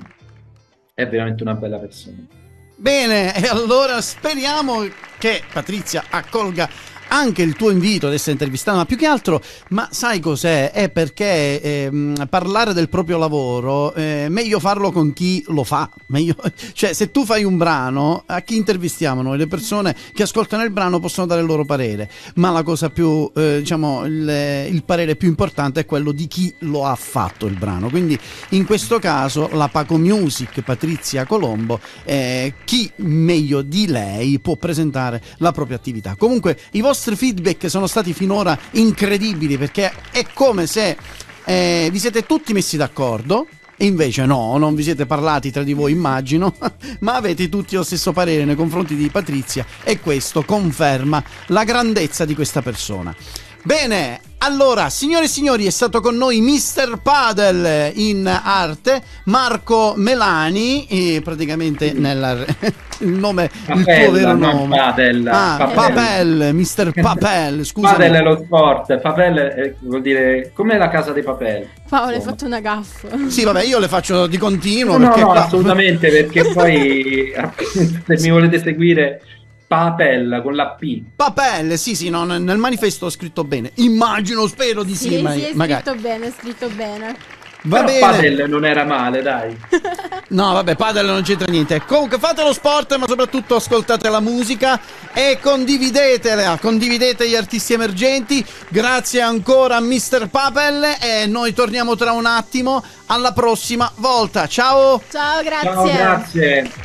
è veramente una bella persona. Bene, e allora speriamo che Patrizia accolga anche il tuo invito ad essere intervistata, ma più che altro, ma sai cos'è? È perché ehm, parlare del proprio lavoro è meglio farlo con chi lo fa, meglio, cioè se tu fai un brano, a chi intervistiamo noi? Le persone che ascoltano il brano possono dare il loro parere, ma la cosa più, eh, diciamo, il, il parere più importante è quello di chi lo ha fatto il brano, quindi in questo caso la Paco Music, Patrizia Colombo, eh, chi meglio di lei può presentare la propria attività. Comunque i vostri I vostri feedback sono stati finora incredibili, perché è come se eh, vi siete tutti messi d'accordo e invece no, non vi siete parlati tra di voi, immagino, ma avete tutti lo stesso parere nei confronti di Patrizia e questo conferma la grandezza di questa persona. Bene, allora, signore e signori, è stato con noi mister Padel in arte, Marco Melani, e praticamente nella, il nome, Papella, il tuo vero non nome. Padel, ah, Papel. Papel, mister Papel, scusa. Padel è lo sport, Papel è, vuol dire, com'è la casa dei Papel? Paolo, hai fatto una gaffa. Sì, vabbè, io le faccio di continuo. No, perché no, qua... assolutamente, perché poi appunto, se mi volete seguire, Papel con la P. Papel, sì, sì, no, nel manifesto ho scritto bene. Immagino, spero di sì, Sì, ma sì, è magari. scritto bene, è scritto bene. Va Però bene. Padel non era male, dai. No, vabbè, Padel non c'entra niente. Comunque fate lo sport, ma soprattutto ascoltate la musica e condividetela, condividete gli artisti emergenti. Grazie ancora a mister Papel e noi torniamo tra un attimo. Alla prossima volta. Ciao. Ciao, grazie. Ciao, grazie.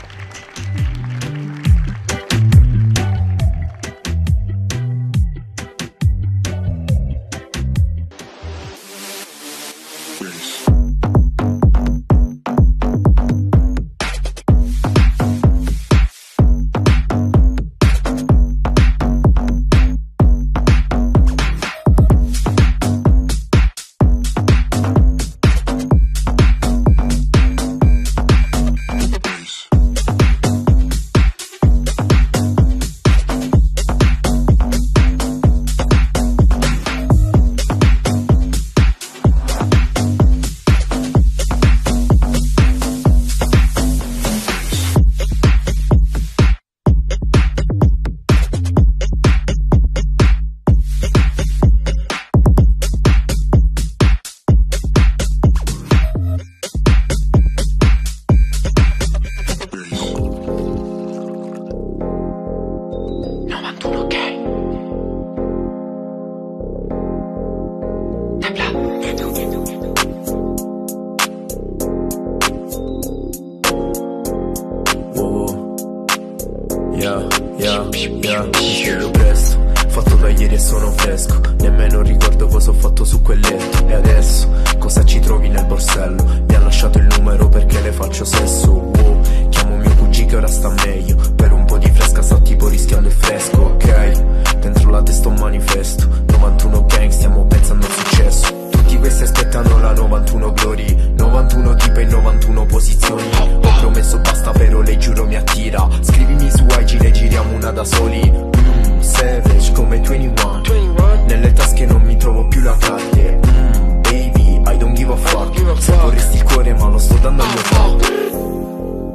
Yeah, yeah, yeah, mi sveglio presto, fatto da ieri e sono fresco. Nemmeno ricordo cosa ho fatto su quel letto. E adesso, cosa ci trovi nel borsello? Mi ha lasciato il numero perché le faccio sesso. Wow, chiamo mio cugino che ora sta meglio. Per un po' di fresca sta tipo rischiando il fresco, ok? Dentro la testa un manifesto, novantuno gang, stiamo pensando al successo. Tutti questi aspettano la novantuno glory, novantuno tipe in novantuno posizioni. Ho promesso basta però lei giuro mi attira. Scrivimi su I G, ne giriamo una da soli. mm, Savage come ventuno. Nelle tasche non mi trovo più la carte. mm, Baby, I don't give a fuck. Se vorresti il cuore ma lo sto dando al mio pop.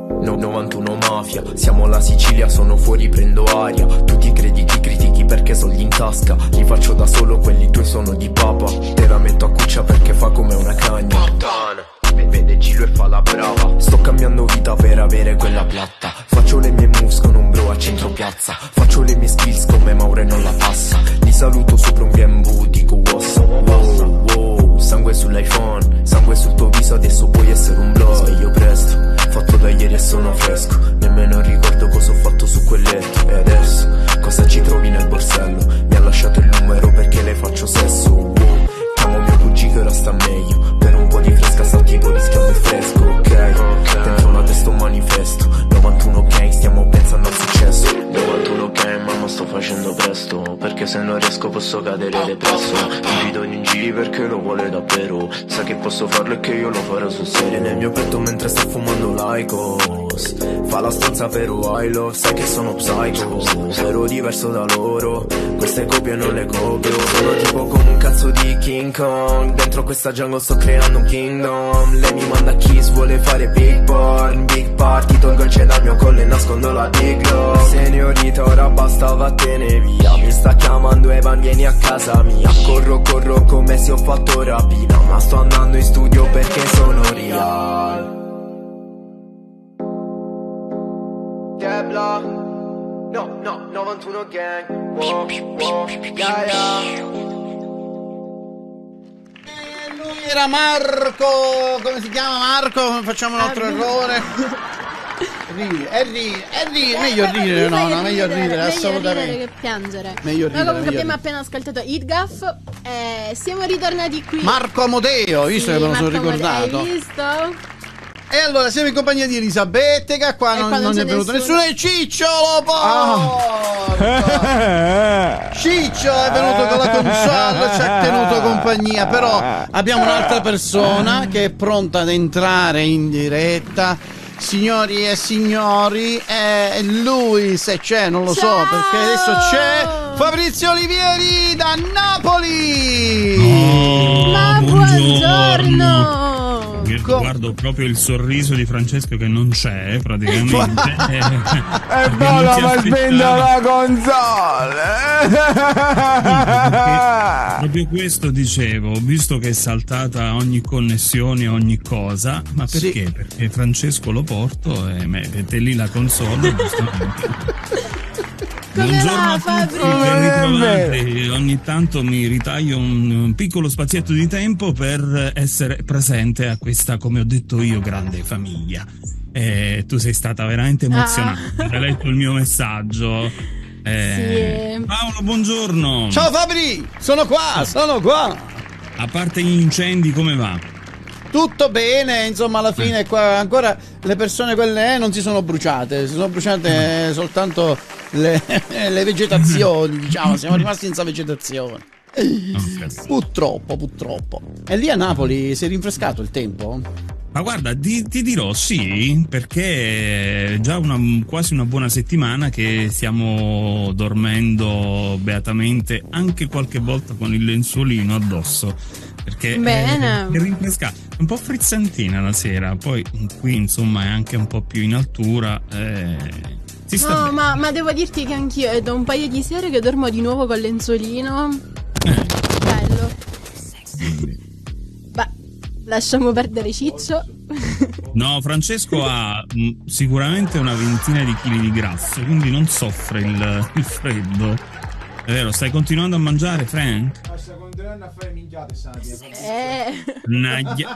mafia. Siamo la Sicilia, sono fuori, prendo aria. Tu ti credi chi critichi perché soldi in tasca. Li faccio da solo, quelli tuoi sono di papa. Te la metto a cuccia perché fa come una cagna. Puttana, vede Gilo e fa la brava. Sto cambiando vita per avere quella piatta. Faccio le mie moves con un bro a centro piazza. Faccio le mie skills come Mauro e non la passa. Li saluto sopra un B M W, dico what's up, wow, wow. Sangue sull'iPhone, sangue sul tuo viso, adesso puoi essere un blog. Sveglio presto, fatto da ieri e sono fresco. Nemmeno ricordo cosa ho fatto su quel letto. E adesso, cosa ci trovi nel borsello? Mi ha lasciato il numero perché le faccio sesso, wow. Chiamo mio cugino che ora sta meglio. Per un po' di fresca sta tipo rischiando il fresco, ok? Dentro la testa un manifesto. novantuno gang, stiamo pensando al successo. novantuno gang, ma non sto facendo presto. Perché se non riesco posso cadere depresso. Mi do in G perché lo vuole davvero. Sa che posso farlo e che io lo farò sul serio. Nel mio petto mentre sto fumando l'Aicos. Fa la stanza però I love. Sai che sono psycho, però diverso da loro. Queste copie non le copio. Sono tipo come un cazzo di King Kong. Dentro questa jungle sto creando un kingdom. Lei mi manda kiss, vuole fare big porn, big party. Tolgo il cielo dal mio collo e nascondo la big love. Senorita ora basta, vattene via. Mi sta chiamando Evan, vieni a casa mia. Corro, corro come se ho fatto rapina. Ma sto andando in studio perché sono real. Debla, no, no, novantuno gang. Wow, wow, yeah, yeah. Era Marco, come si chiama Marco? Facciamo un altro errore. Ride, è ridere, è ridere, meglio ridere, no, no, meglio ridere, assolutamente. Meglio ridere che piangere. Meglio ridere. Noi comunque meglio abbiamo appena ascoltato Hitgaff e siamo ritornati qui. Marco Amodeo, visto Sì, che me lo sono Marco Amodeo, ricordato. hai visto? E allora siamo in compagnia di Elisabetta, che qua E non, qua non non c'è è venuto nessuno. nessuno. E Cicciolo, porco! Ciccio è venuto con la console, ci ha tenuto compagnia. Però abbiamo un'altra persona che è pronta ad entrare in diretta. Signori e signori, è lui, se c'è, non lo so, Ciao! perché adesso c'è Fabrizio Olivieri da Napoli. Oh, Ma buongiorno! Co- Guardo proprio il sorriso di Francesco che non c'è praticamente. E Perché poi non la si ma spento aspettava. la console. Proprio questo dicevo, visto che è saltata ogni connessione, ogni cosa, ma perché? Sì. Perché Francesco lo porto e mette lì la console. giustamente. Come Buongiorno va, a tutti, Fabri? ben ritrovati. Ogni tanto mi ritaglio un, un piccolo spazietto di tempo per essere presente a questa, come ho detto io, grande famiglia. Eh, tu sei stata veramente emozionata, hai letto il mio messaggio. Eh, Sì. Paolo, buongiorno. Ciao Fabri, sono qua, sono qua. A parte gli incendi, come va? Tutto bene, insomma, alla fine qua ancora le persone quelle eh, non si sono bruciate, si sono bruciate eh, soltanto le, le vegetazioni, diciamo, siamo rimasti senza vegetazione. Ok. Purtroppo, purtroppo. E lì a Napoli si è rinfrescato il tempo? Ma guarda, ti, ti dirò sì, perché è già una, quasi una buona settimana che stiamo dormendo beatamente, anche qualche volta con il lenzuolino addosso, perché Bene. è, è rinfrescato, è un po' frizzantina la sera, poi qui insomma è anche un po' più in altura, eh, si sta No, bene. ma, ma devo dirti che anch'io è da un paio di sere che dormo di nuovo col lenzuolino. Eh, Bello. quindi. Beh, lasciamo perdere Ciccio. No, Francesco ha mh, sicuramente una ventina di chili di grasso, quindi non soffre il, il freddo. È vero, stai continuando a mangiare, Frank? Sta continuando a fare minchiate Eh, Naglia.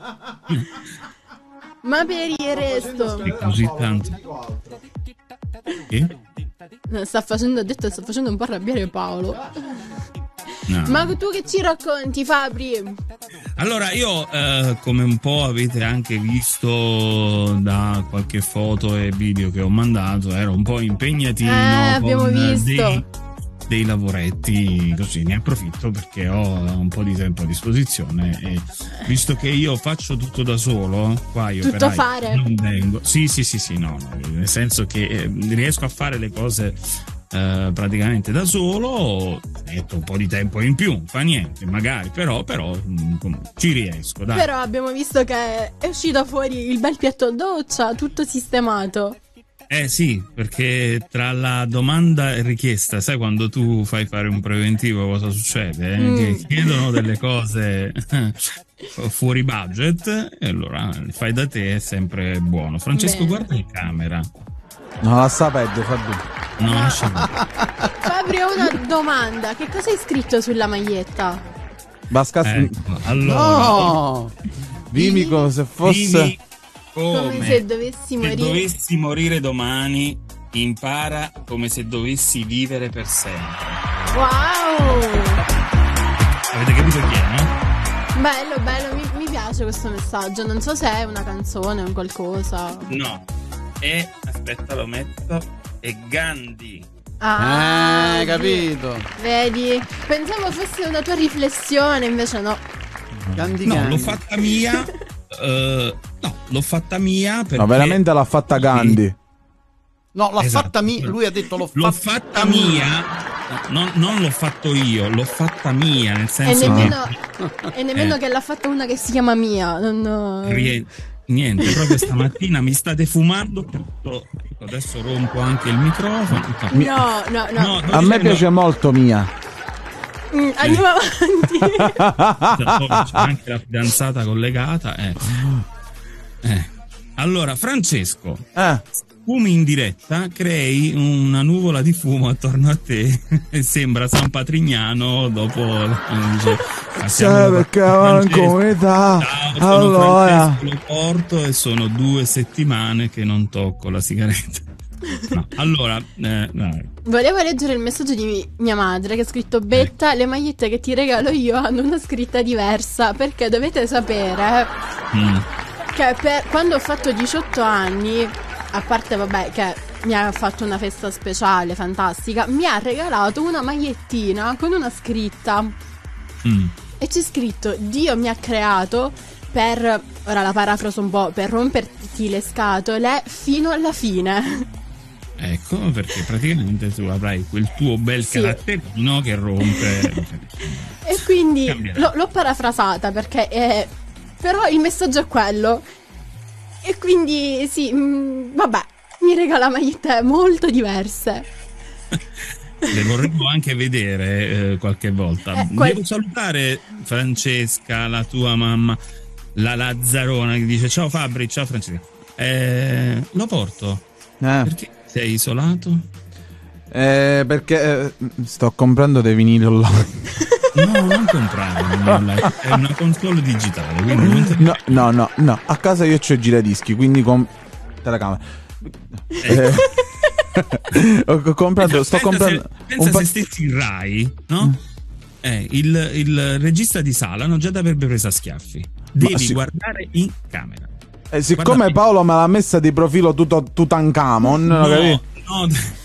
ma per il resto È così tanto. Che? no, sta facendo, ha detto sta facendo un po' arrabbiare Paolo. No. Ma tu che ci racconti, Fabri? Allora, io, eh, come un po' avete anche visto da qualche foto e video che ho mandato, ero un po' impegnatino Eh, abbiamo con visto. dei, dei lavoretti, così ne approfitto perché ho un po' di tempo a disposizione e visto che io faccio tutto da solo, qua io Tutto operai fare? non vengo. Sì, sì, sì, sì, no, no, nel senso che eh, riesco a fare le cose Uh, praticamente da solo, metto un po' di tempo in più, fa niente, magari, però, però mh, ci riesco, dai. Però abbiamo visto che è uscito fuori il bel piatto doccia, tutto sistemato. Eh sì, perché tra la domanda e richiesta, sai quando tu fai fare un preventivo cosa succede? Eh? Mm. Che chiedono delle cose fuori budget e allora il fai da te è sempre buono. Francesco, Bene. guarda in camera. No, la sapete, Fabio. No, lascia Fabio, ho una domanda. Che cosa hai scritto sulla maglietta? Bascas- ecco, allora, No! Dimmi come se fosse. dimmi Come, come se dovessi se morire. dovessi morire domani, impara come se dovessi vivere per sempre. Wow! Avete capito chi è, no? Bello, bello, mi, mi piace questo messaggio. Non so se è una canzone o un qualcosa. No. E aspetta, lo metto. È Gandhi. Ah, Eh, capito. Vedi? Pensavo fosse una tua riflessione, invece no. Gandhi No, Gandhi. l'ho fatta mia. eh, no, l'ho fatta mia perché No, veramente l'ha fatta Gandhi. No, l'ha Esatto. fatta mia. Lui ha detto l'ho, l'ho fatta, fatta mia. Non, non l'ho fatto io, l'ho fatta mia, nel E senso nemmeno, che e nemmeno Eh. che l'ha fatta una che si chiama Mia. Non, rie- niente, proprio stamattina mi state fumando tutto. Ecco, adesso rompo anche il microfono. No, no, no. No, A me no, piace molto Mia. Mm, andiamo avanti. poi c'è anche la fidanzata collegata. Eh. Eh. Allora, Francesco, Eh. fumi in diretta, crei una nuvola di fumo attorno a te e sembra San Patrignano dopo eh, dice, passiamo Sai da perché Francesco. manco metà. Ciao, sono Allora. Francesco, lo porto e sono due settimane che non tocco la sigaretta. No, allora, eh, no. Volevo leggere il messaggio di mi- mia madre che ha scritto: Betta, le magliette che ti regalo io hanno una scritta diversa, perché dovete sapere Mm. che per, quando ho fatto diciotto anni, a parte vabbè che mi ha fatto una festa speciale fantastica, mi ha regalato una magliettina con una scritta Mm. e c'è scritto: Dio mi ha creato per, ora la parafraso un po', per romperti le scatole fino alla fine. Ecco, perché praticamente tu avrai quel tuo bel Sì. caratterino che rompe. E quindi Cambierà. l'ho, l'ho parafrasata perché è, però il messaggio è quello. E quindi sì, mh, vabbè, mi regala magliette molto diverse. Le vorremmo anche vedere eh, qualche volta. Eh, quel- Devo salutare Francesca, la tua mamma, la Lazzarona, che dice: ciao Fabri, ciao Francesca. Eh, lo porto. Eh. Perché sei isolato? Eh, perché eh, sto comprando dei vinili online. No, non comprare, è una console digitale, quindi non te- No, no, no, no. A casa io c'ho i giradischi, quindi con telecamera. Eh. Ho ho comprato, sto pensa comprando se, pensa un pa- se stessi in Rai, no? Eh, il, il regista di sala hanno già avrebbe preso a schiaffi. Devi sì. guardare in camera. Eh, siccome Guarda- Paolo me l'ha messa di profilo tutto Tutankhamon, No, capito? no,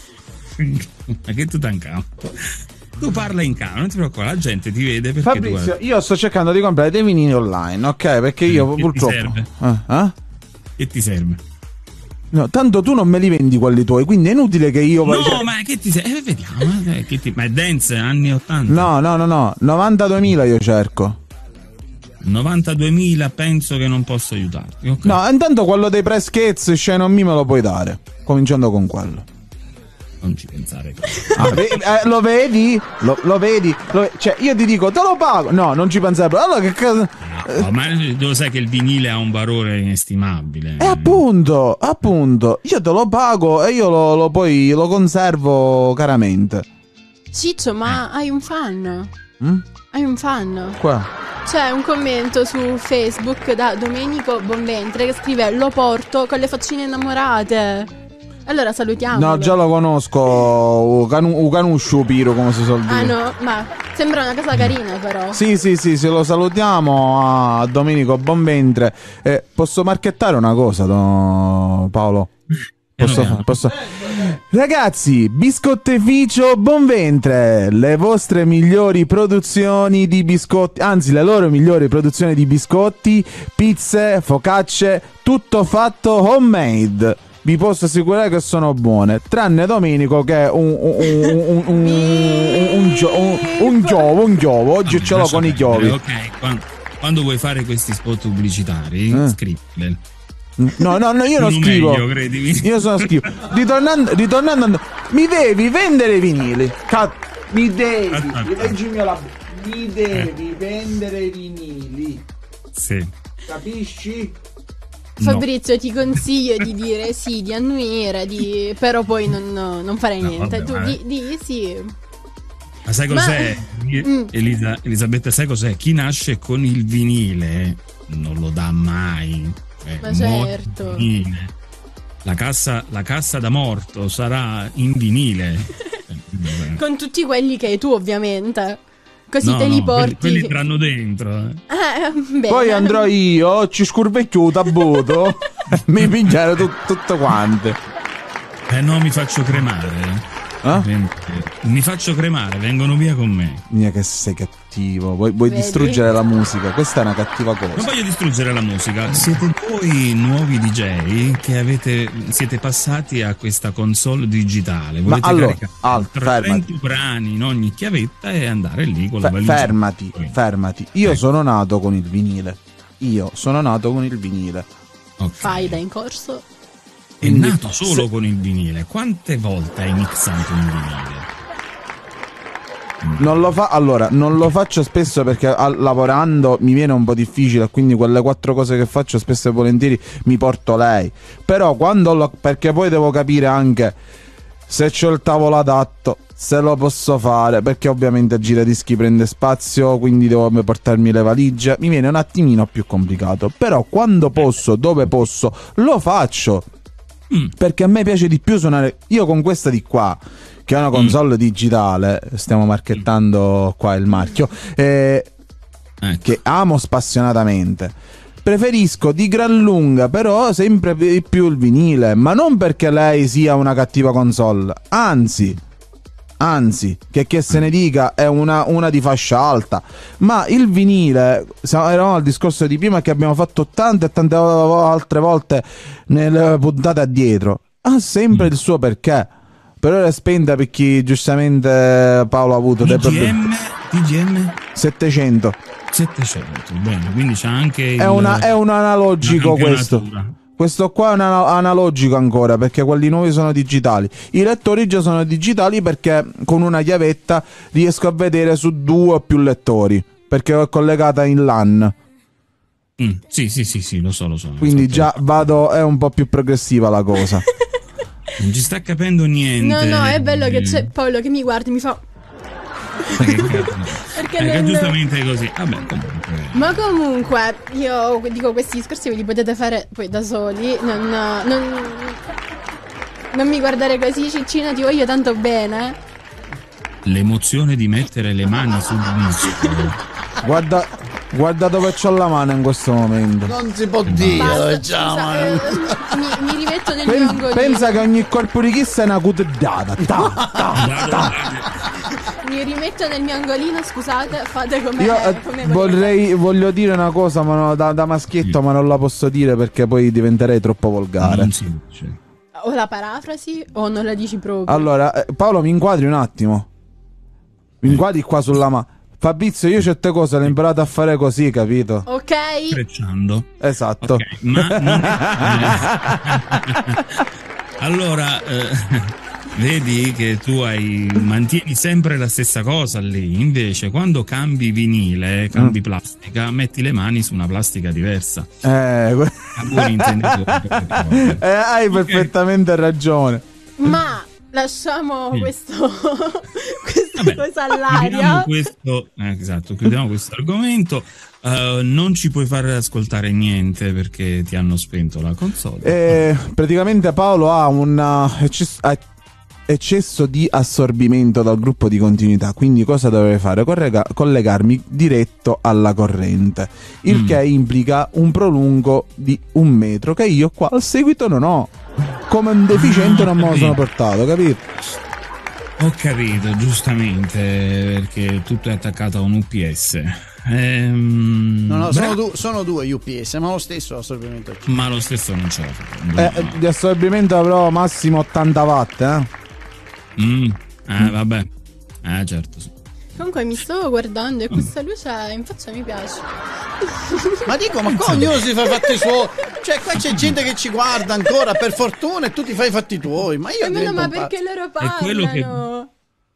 ma che tu tancamo? Tu parla in camera, non ti preoccupare, la gente ti vede perché tu Fabrizio, guardi. io sto cercando di comprare dei vinili online, ok? Perché io Che ti purtroppo. serve? Eh? Eh? Che ti serve? No, tanto tu non me li vendi quelli tuoi, quindi è inutile che io. No, cioè- ma che ti serve? Eh, vediamo, eh, che ti... ma è dance anni ottanta. No, no, no, no, novantaduemila io cerco. novantaduemila penso che non posso aiutarti. Ok. No, intanto quello dei press kits Shine on Me me lo puoi dare. Cominciando con quello. Non ci pensare. Ah, ve- eh, lo vedi? Lo, lo vedi? Lo- cioè, io ti dico, te lo pago. No, non ci pensare. Allora che cosa. No, ma lo sai che il vinile ha un valore inestimabile. E appunto, appunto, io te lo pago e io lo, lo poi lo conservo caramente. Ciccio, ma hai un fan? Mm? Hai un fan? Qua. C'è un commento su Facebook da Domenico Bonventre che scrive: Lo porto con le faccine innamorate. Allora salutiamolo. No, già lo conosco. U canu- u canuscio Piro, come si suol dire. Ah no, ma sembra una cosa carina però. Sì, sì, sì, se lo salutiamo a Domenico Bonventre. Eh, posso marchettare una cosa, no, Paolo? Posso piano fare? Posso... Ragazzi, Biscotteficio Bonventre, le vostre migliori produzioni di biscotti, anzi le loro migliori produzioni di biscotti, pizze, focacce, tutto fatto homemade. Vi posso assicurare che sono buone, tranne Domenico che è un un un un un, un, un, gio- un, un giovo, un giovo. Oggi Vabbè, ce l'ho lascia con i perdere, chiovi. Ok, quando, quando vuoi fare questi spot pubblicitari, Eh. scrivile. No, no, no, io non Sono scrivo. meglio, credimi. Io sono scrivo. Ritornando, ritornando, mi devi vendere i vinili. Cat- mi devi, Aspetta. leggimi la. Mi devi vendere i vinili. Sì. Capisci? Fabrizio, ti consiglio di dire sì, di annuire, di... però poi non, non fare No, niente. vabbè, tu ma- di, di sì. Ma sai cos'è? Mm. Elisa, Elisabetta, sai cos'è? Chi nasce con il vinile non lo dà mai. Eh, Ma muore certo. il vinile. La cassa, la cassa da morto sarà in vinile. Con tutti quelli che hai tu, ovviamente. Così No, te li no, porti. quelli, quelli entrano dentro. eh. Eh, bene. Poi andrò io, ci scurvecchio tabuto, mi pigliare tut- tutto quanto. Eh no, mi faccio cremare. Eh? Mi faccio cremare, vengono via con me. Mia che sei cattivo, vuoi, vuoi Vedi? distruggere la musica, questa è una cattiva Non cosa. voglio distruggere la musica. Siete voi nuovi D J che avete, siete passati a questa console digitale. Ma Volete allora, caricare alt, trecento fermati. brani in ogni chiavetta e andare lì con la Fe- valigia. fermati, fermati. Io Ecco. sono nato con il vinile. Io sono nato con il vinile. Ok. Fai da in corso. È Quindi, nato solo se- con il vinile. Quante volte hai mixato un vinile? Non lo fa, allora, non lo faccio spesso perché a- lavorando mi viene un po' difficile, quindi quelle quattro cose che faccio spesso e volentieri mi porto lei. Però quando lo, perché poi devo capire anche se c'ho il tavolo adatto, se lo posso fare, perché ovviamente il giradischi prende spazio, quindi devo portarmi le valigie, mi viene un attimino più complicato. Però quando posso, dove posso, lo faccio. Mm. Perché a me piace di più suonare. Io con questa di qua, che è una console Mm. digitale, stiamo marchettando qua il marchio, eh, Ecco. che amo spassionatamente. Preferisco di gran lunga però sempre di più il vinile, ma non perché lei sia una cattiva console, anzi, anzi, che che se ne dica è una, una di fascia alta, ma il vinile, siamo- eravamo al discorso di prima che abbiamo fatto tante e tante vo- altre volte nelle puntate addietro, ha sempre il suo perché. Per ora è spenta perché giustamente Paolo ha avuto dei problemi. D G M? D G M? settecento. settecento, bene, quindi c'è anche il, È, una, è un analogico la questo. campionatura. Questo qua è un ana- analogico ancora perché quelli nuovi sono digitali. I lettori già sono digitali perché con una chiavetta riesco a vedere su due o più lettori perché è collegata in LAN. Mm, sì, sì, sì, sì, lo so, lo so. lo Quindi so. già vado, è un po' più progressiva la cosa. Non ci sta capendo niente. No, no, è bello che c'è Paolo che mi guardi, mi fa. Che cazzo, no. Perché Perché non- giustamente è così. Vabbè, comunque. Ma comunque, io dico questi discorsi ve li potete fare poi da soli. Non, non, non mi guardare così, Ciccino, ti voglio tanto bene. L'emozione di mettere le mani sul disco. Guarda, guarda dove c'ho la mano in questo momento. Non si può dire Basta, dove c'è la scusa, mano. eh, mi, mi rimetto nel Pen- mio angolino. pensa che ogni corpo di chissa è una cutedata. Ta, ta. Mi rimetto nel mio angolino, scusate, fate come, Io eh, come volete. vorrei, voglio dire una cosa ma no, da, da maschietto, ma non la posso dire perché poi diventerei troppo volgare. Non si dice. O la parafrasi o non la dici proprio. Allora, eh, Paolo, mi inquadri un attimo. Mi inquadri qua sulla mano. Fabrizio, io certe cose le ho imparato a fare così, capito? Ok? Trecciando. Esatto. Ok, ma non è- allora, eh, vedi che tu hai mantieni sempre la stessa cosa lì, invece quando cambi vinile, cambi plastica, metti le mani su una plastica diversa. Eh, que- A buon intenditore. eh, hai perfettamente ragione. Ma lasciamo Sì. questo questa Vabbè, cosa chiudiamo all'aria. questo, eh, esatto, chiudiamo questo argomento. Eh, non ci puoi far ascoltare niente perché ti hanno spento la console. Eh, praticamente Paolo ha un uh, eccesso, ha eccesso di assorbimento dal gruppo di continuità, quindi cosa dovrei fare? Correga- collegarmi diretto alla corrente, il Mm. che implica un prolungo di un metro che io qua al seguito non ho. Come un deficiente non me lo sono portato, capito? Ho capito, giustamente, perché tutto è attaccato a un U P S. Ehm, No, no, sono, bra- du- sono due U P S, ma lo stesso assorbimento c'è. ma lo stesso non ce la fa. Eh, eh, di assorbimento avrò massimo ottanta watt, eh? Mm, eh, vabbè. Eh, certo. Sì. Comunque mi stavo guardando e questa luce in faccia mi piace. Ma dico, ma qua ognuno si fa i fatti suoi. Cioè, qua c'è gente che ci guarda ancora, per fortuna, e tu ti fai i fatti tuoi. Ma io no, ma un perché loro È quello che- parlano?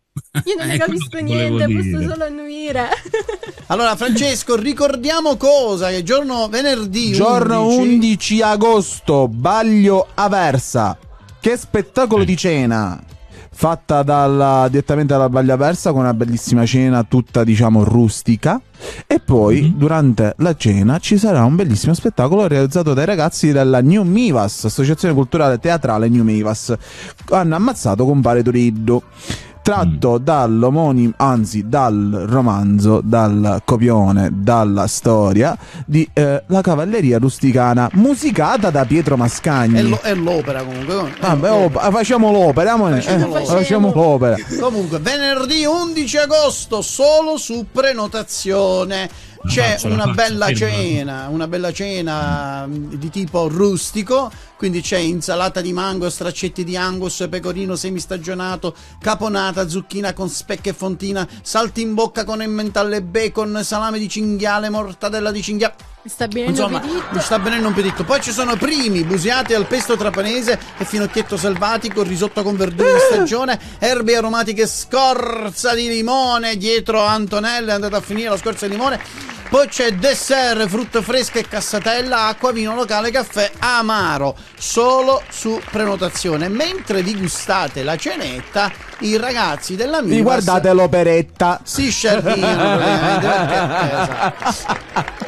Io non ne È capisco quello che volevo niente, posso dire. solo annuire. Allora, Francesco, ricordiamo cosa? Che giorno venerdì Giorno undici agosto, Baglio Aversa. Che spettacolo di cena! Fatta dalla, direttamente dalla Baglio Aversa, con una bellissima cena tutta, diciamo, rustica. E poi, Mhm. durante la cena, ci sarà un bellissimo spettacolo realizzato dai ragazzi della New Mivas, Associazione Culturale Teatrale New Mivas. Hanno ammazzato compare Turiddu. Tratto dall'omonimo, anzi dal romanzo, dal copione, dalla storia di eh, La cavalleria rusticana, musicata da Pietro Mascagni. È, lo- è l'opera comunque. Vabbè, oh, facciamo l'opera, mo- eh, Facciamo l'opera. facciamo l'opera. Comunque, venerdì undici agosto, solo su prenotazione. C'è faccio, la una faccio, bella fermo. cena, una bella cena mh, di tipo rustico, quindi c'è insalata di mango, straccetti di angus, pecorino semistagionato, caponata, zucchina con specche e fontina, salti in bocca con emmentalle e bacon, salame di cinghiale, mortadella di cinghiale. Mi sta bene Insomma, un pedito. mi sta benendo un peditto. Poi ci sono primi, busiate al pesto trapanese e finocchietto selvatico, risotto con verdure di stagione, erbe aromatiche, scorza di limone. Dietro Antonella è andata a finire la scorza di limone. Poi c'è dessert, frutta fresca e cassatella, acqua, vino locale, caffè amaro, solo su prenotazione. Mentre vi gustate la cenetta, i ragazzi della Mivas Vi guardate l'operetta. si scervinano praticamente, perché, esatto.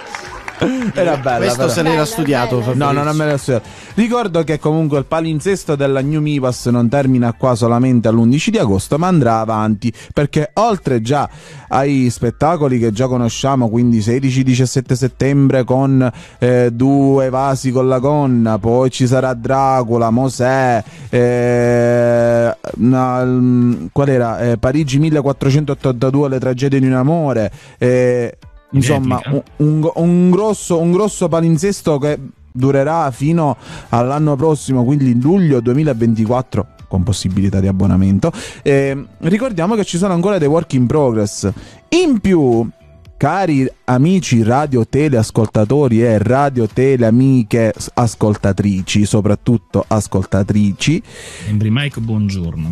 Era bella, Questo però. se l'era Bella, studiato, bella. Fabrizio. No, no, non me lo so. Ricordo che comunque il palinsesto della New Mivas non termina qua solamente all'undici di agosto, ma andrà avanti, perché oltre già ai spettacoli che già conosciamo, quindi sedici diciassette settembre con eh, due vasi con la gonna, poi ci sarà Dracula, Mosè, eh, una- mm, qual era? Eh, Parigi millequattrocentottantadue, le tragedie di un amore, eh, insomma un, un, un grosso, un grosso palinsesto che durerà fino all'anno prossimo, quindi in luglio duemilaventiquattro, con possibilità di abbonamento. Eh, ricordiamo che ci sono ancora dei work in progress. In più, cari amici radio tele ascoltatori e radio tele amiche ascoltatrici, soprattutto ascoltatrici, Sembri Mike Buongiorno.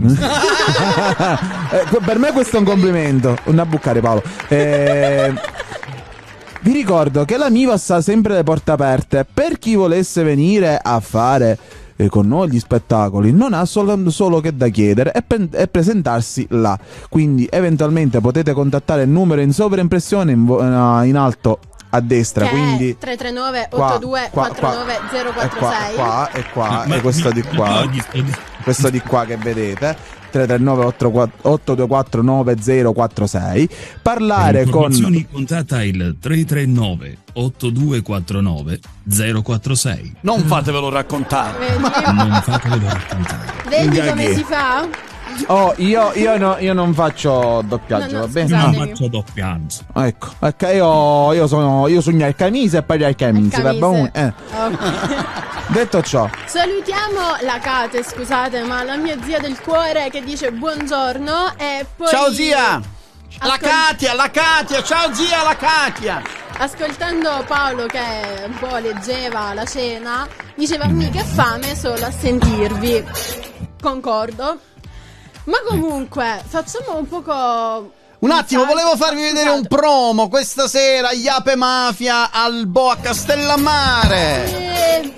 eh, per me questo è un complimento. Una buccare, Paolo. Eh, vi ricordo che la Mivas ha sempre le porte aperte per chi volesse venire a fare eh, con noi gli spettacoli. Non ha solo, solo che da chiedere e, pen- e presentarsi là. Quindi eventualmente potete contattare il numero in sovraimpressione in, vo- eh, in alto a destra, Che quindi è tre tre nove qua, otto due qua, quattro nove zero e quattro qua, sei. qua e qua Ma- e questo di qua. no, gli sto di- Questo di qua che vedete, tre tre nove otto due quattro nove zero quattro sei. Parlare Per con informazioni contatta il tre tre nove otto due quattro nove zero quattro sei. Non fatevelo raccontare. Vedi, Non fatevelo raccontare. Vedi come Gaghi. si fa? Oh, io, io, no, io non faccio doppiaggio, No, no, va bene? scusate. No, Scusatemi. faccio doppiaggio. Ecco, ok, io, io sono io sogno il camise e poi al camise, va bene? Eh. Ok. Detto ciò, Salutiamo la Kate, scusate, ma la mia zia del cuore che dice buongiorno e poi... Ciao zia! La Ascol- Katia, la Katia, ciao zia, la Katia! Ascoltando Paolo che un po' leggeva la cena, diceva mica fame solo a sentirvi. Concordo. Ma comunque, facciamo un poco... Un attimo, salto. volevo farvi vedere un Scusate. promo questa sera, Iape Mafia al Boa Castellammare. Eh,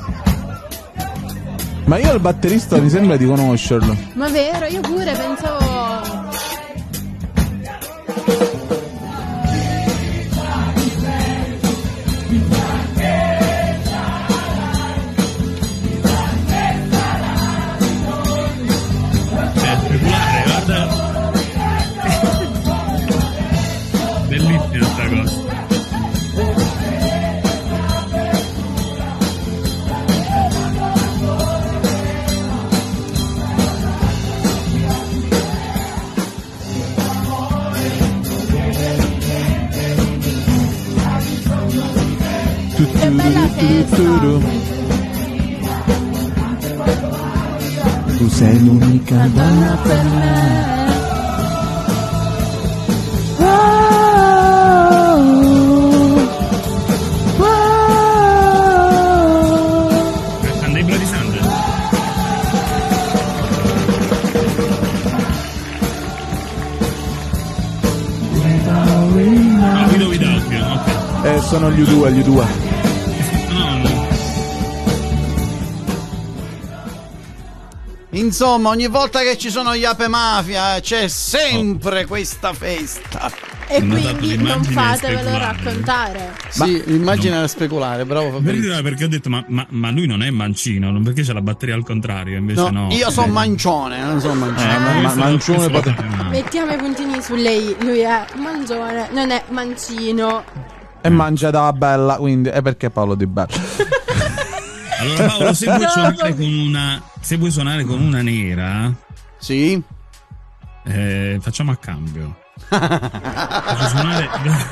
ma io il batterista mi sembra di conoscerlo. ma vero, io pure pensavo... È speculare, guarda. Bellissima sta cosa. Che bella festa. Tu sei l'unica La donna per me. sono gli U due, gli U due. No, no. Insomma, ogni volta che ci sono gli Ape Mafia c'è sempre Oh. questa festa. E Ho notato quindi non l'immagine fatevelo speculare. raccontare. Sì, l'immagine era speculare, bravo Fabrizio. Perché, perché ho detto, ma, ma, ma lui non è mancino, non perché c'è la batteria al contrario, invece No, no. io sono Eh, mancione, non sono Eh, mancione. ma- ma- mancione pote- Mettiamo i puntini su lei. Lui è mangione, non è mancino. E mangia da bella, quindi è perché Paolo Di Bella. Allora Paolo, se vuoi suonare con una se vuoi suonare con una nera, Sì. eh, facciamo a cambio. Faccio suonare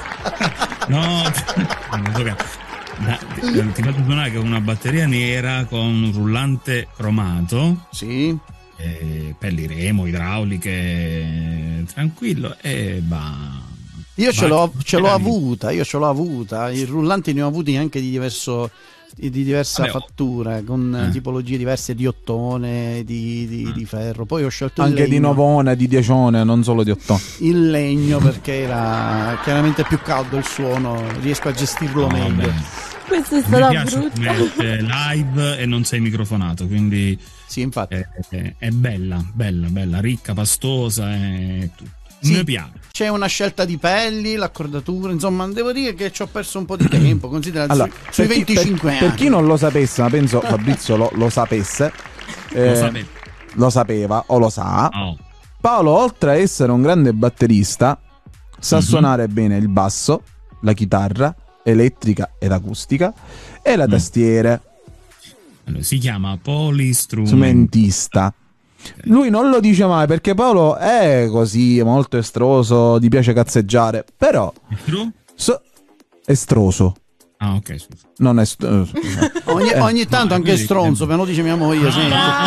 no, non tocca. Da- ti, ti faccio suonare con una batteria nera con un rullante cromato, Sì. eh, pelliremo, idrauliche, tranquillo e va. Io ce va- l'ho, ce l'ho va- avuta, io ce l'ho avuta. I rullanti ne ho avuti anche di diverso di di diversa Vabbè, oh. fattura, con Eh. tipologie diverse di ottone, di, di- di ferro. Poi ho scelto il Anche di legno, novone, di diecione, non solo di ottone. il legno perché era chiaramente più caldo il suono, riesco a gestirlo No, meglio. beh. Questa è Mi stata piace brutta. come è live e non sei microfonato, quindi Sì, infatti. è, è- è bella, bella, bella, ricca, pastosa e tutto. Sì. Mi piace. C'è una scelta di pelli, l'accordatura, insomma, devo dire che ci ho perso un po' di tempo, considera Allora, sui, sui per chi- venticinque per, anni. per chi non lo sapesse, ma penso Fabrizio lo, lo sapesse, eh, Lo sapete. lo sapeva o lo sa, Oh. Paolo, oltre a essere un grande batterista, sa Mhm. suonare bene il basso, la chitarra elettrica ed acustica e la Mm. tastiere, Allora, si chiama polistrument. strumentista. Lui non lo dice mai perché Paolo è così molto estroso, gli piace cazzeggiare, però so- estroso, Ah, ok, scusa. non è st- Ogni, Eh. ogni tanto anche quindi- stronzo, me lo dice mia moglie. Sì.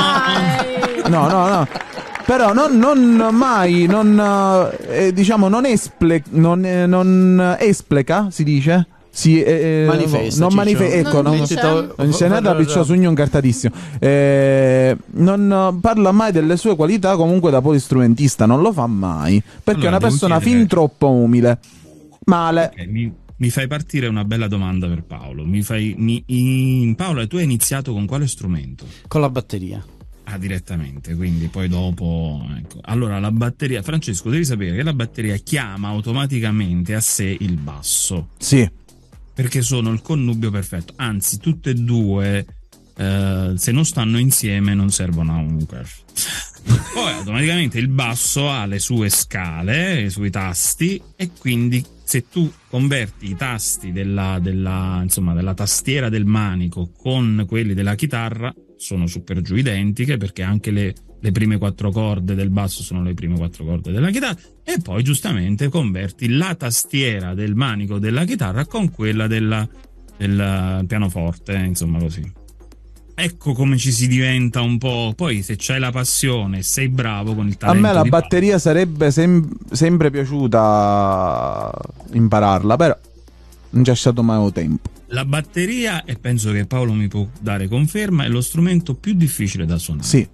Dai. no, no, no. Però non, non mai, non eh, diciamo, non esple, non, eh, non espleca, si dice? Si, eh, eh, Manifesta, non Ciccio. manifesta, ecco, Non non, dice. non c'è nada piccio sogno incartatissimo. Eh, non parla mai delle sue qualità comunque da polistrumentista, non lo fa mai, perché Allora, è una devo persona chiedere- fin troppo umile. Male. Ok, mi, mi fai partire una bella domanda per Paolo. Mi fai, mi, in, Paolo, tu hai iniziato con quale strumento? Con la batteria. Ah, direttamente, quindi poi dopo. Ecco. Allora, la batteria, Francesco, devi sapere che la batteria chiama automaticamente a sé il basso. Sì. Perché sono il connubio perfetto, anzi tutte e due eh, se non stanno insieme non servono a un crash. Poi automaticamente il basso ha le sue scale, i suoi tasti e quindi se tu converti i tasti della, della, insomma, della tastiera del manico con quelli della chitarra sono su per giù identiche, perché anche le, le prime quattro corde del basso sono le prime quattro corde della chitarra, e poi giustamente converti la tastiera del manico della chitarra con quella della, del pianoforte, insomma così. Ecco come ci si diventa un po'. Poi se c'hai la passione, sei bravo con il A talento me la di batteria sarebbe sem- sempre piaciuta impararla, però non c'è stato mai il tempo. La batteria, e penso che Paolo mi può dare conferma, è lo strumento più difficile da suonare. Sì.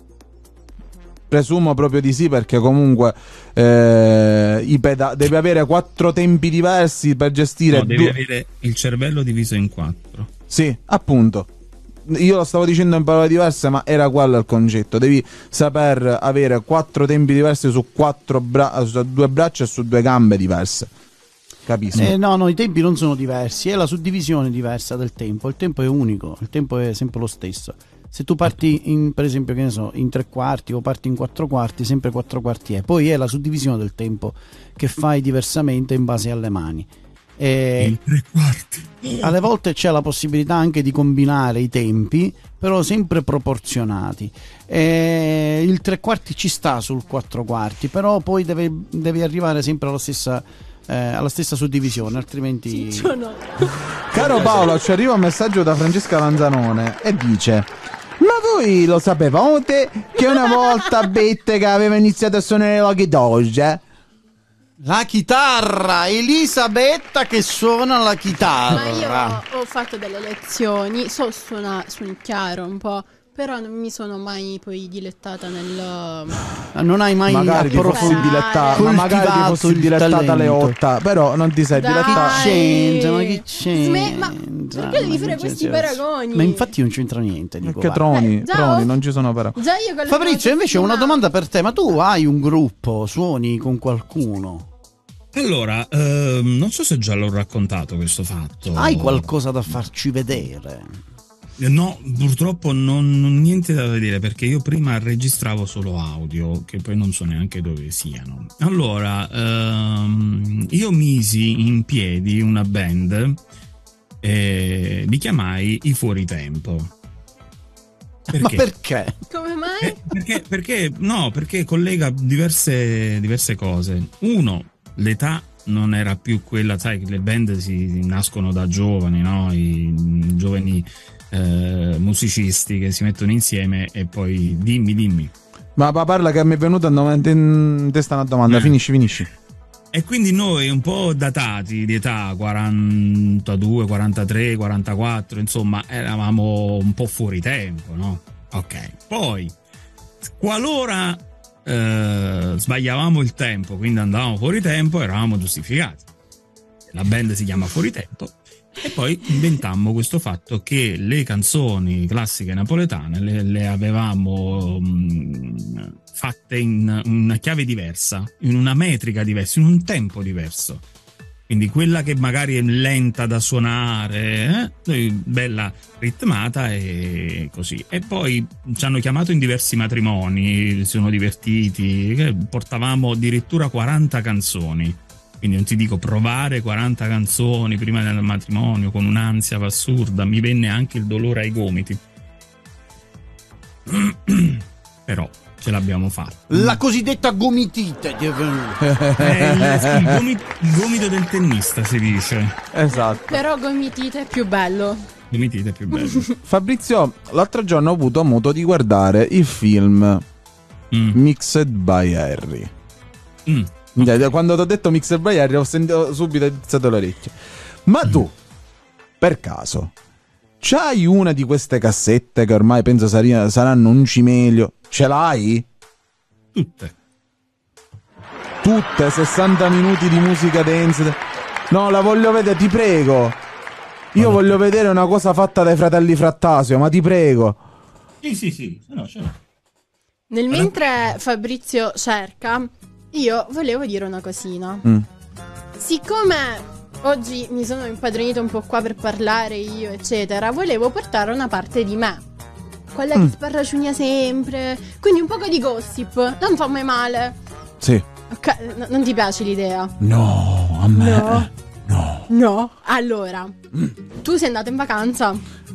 Presumo proprio di sì, perché comunque eh, i peda- devi avere quattro tempi diversi per gestire No, devi due- avere il cervello diviso in quattro. Sì, appunto. Io lo stavo dicendo in parole diverse, ma era quello il concetto. Devi saper avere quattro tempi diversi su quattro bra- su due braccia e su due gambe diverse. Capisco. Eh, no, no, i tempi non sono diversi, è la suddivisione diversa del tempo. Il tempo è unico, il tempo è sempre lo stesso. Se tu parti in, per esempio, che ne so, in tre quarti o parti in quattro quarti, sempre quattro quarti è. Poi è la suddivisione del tempo che fai diversamente in base alle mani. E In tre quarti. alle volte c'è la possibilità anche di combinare i tempi, però sempre proporzionati. E il tre quarti ci sta sul quattro quarti, però poi deve, devi arrivare sempre alla stessa, eh, alla stessa suddivisione, altrimenti... Ciccio no. Caro Paolo, ci arriva un messaggio da Francesca Lanzanone e dice: ma voi lo sapevate che una volta Bette che aveva iniziato a suonare la chitarra? La chitarra, Elisabetta che suona la chitarra. Ma io ho fatto delle lezioni, so suona- suonicchiare un po', Però non mi sono mai poi dilettata nel... Non hai mai magari ti fossi approfondito, dilettata, ma magari ti fossi il dilettata alle talento. otto, però non ti sei Dai. dilettata. Che c'entra, ma che c'entra? Sme- ma perché devi fare Ma che questi c'entra? paragoni? Ma infatti non c'entra niente, dico, Perché va. troni, Eh, già troni, ho- non ci sono paragoni. Già io con le Fabrizio, invece ho una cose- domanda per te, ma tu hai un gruppo, suoni con qualcuno? Allora, ehm, non so se già l'ho raccontato questo fatto. Hai qualcosa da farci vedere? No, purtroppo non, non niente da vedere, perché io prima registravo solo audio, che poi non so neanche dove siano. Allora, ehm, io misi in piedi una band e li chiamai I Fuori Tempo. Perché? Ma perché? Come mai? Eh, perché, perché no, perché collega diverse, diverse cose. Uno, l'età non era più quella, sai, che le band si nascono da giovani, no? I giovani eh, musicisti che si mettono insieme e poi dimmi, dimmi. Ma pa- parla che mi è venuta in testa una domanda, Eh. finisci, finisci. E quindi noi un po' datati di età, quarantadue, quarantatré, quarantaquattro, insomma, eravamo un po' fuori tempo, no? Ok. Poi, qualora eh, sbagliavamo il tempo, quindi andavamo fuori tempo, eravamo giustificati. La band si chiama Fuori Tempo. E poi inventammo questo fatto che le canzoni classiche napoletane le, le avevamo mh, fatte in una chiave diversa, in una metrica diversa, in un tempo diverso. Quindi quella che magari è lenta da suonare, eh, bella ritmata e così. E poi ci hanno chiamato in diversi matrimoni, si sono divertiti, che portavamo addirittura quaranta canzoni. Quindi non ti dico provare quaranta canzoni prima del matrimonio con un'ansia assurda, mi venne anche il dolore ai gomiti. Però ce l'abbiamo fatta. La cosiddetta gomitite ti è venuta. È il, il gomito, il gomito del tennista, si dice. Esatto. Però gomitite è più bello. Gomitite è più bello. Fabrizio, l'altro giorno ho avuto modo di guardare il film Mm. Mixed by Harry. Mm. Quindi, quando ti ho detto Mixed by Harry ho sentito subito aizzato le orecchie. Ma tu, per caso, c'hai una di queste cassette che ormai penso sari- saranno un cimelio? Ce l'hai? Tutte. Tutte, sessanta minuti di musica dance. No, la voglio vedere, ti prego. Io Guarda. voglio vedere una cosa fatta dai fratelli Frattasio, ma ti prego. Sì, sì, sì. No, ce l'ho. Nel mentre Fabrizio cerca, io volevo dire una cosina. Mm. Siccome oggi mi sono impadronito un po' qua per parlare io, eccetera, volevo portare una parte di me. Quella Mm. che sparraciugna sempre. Quindi un poco di gossip. Non fa mai male. Sì. Ok, n- non ti piace l'idea? No, a me. No. No. No. Allora, tu sei andato in vacanza?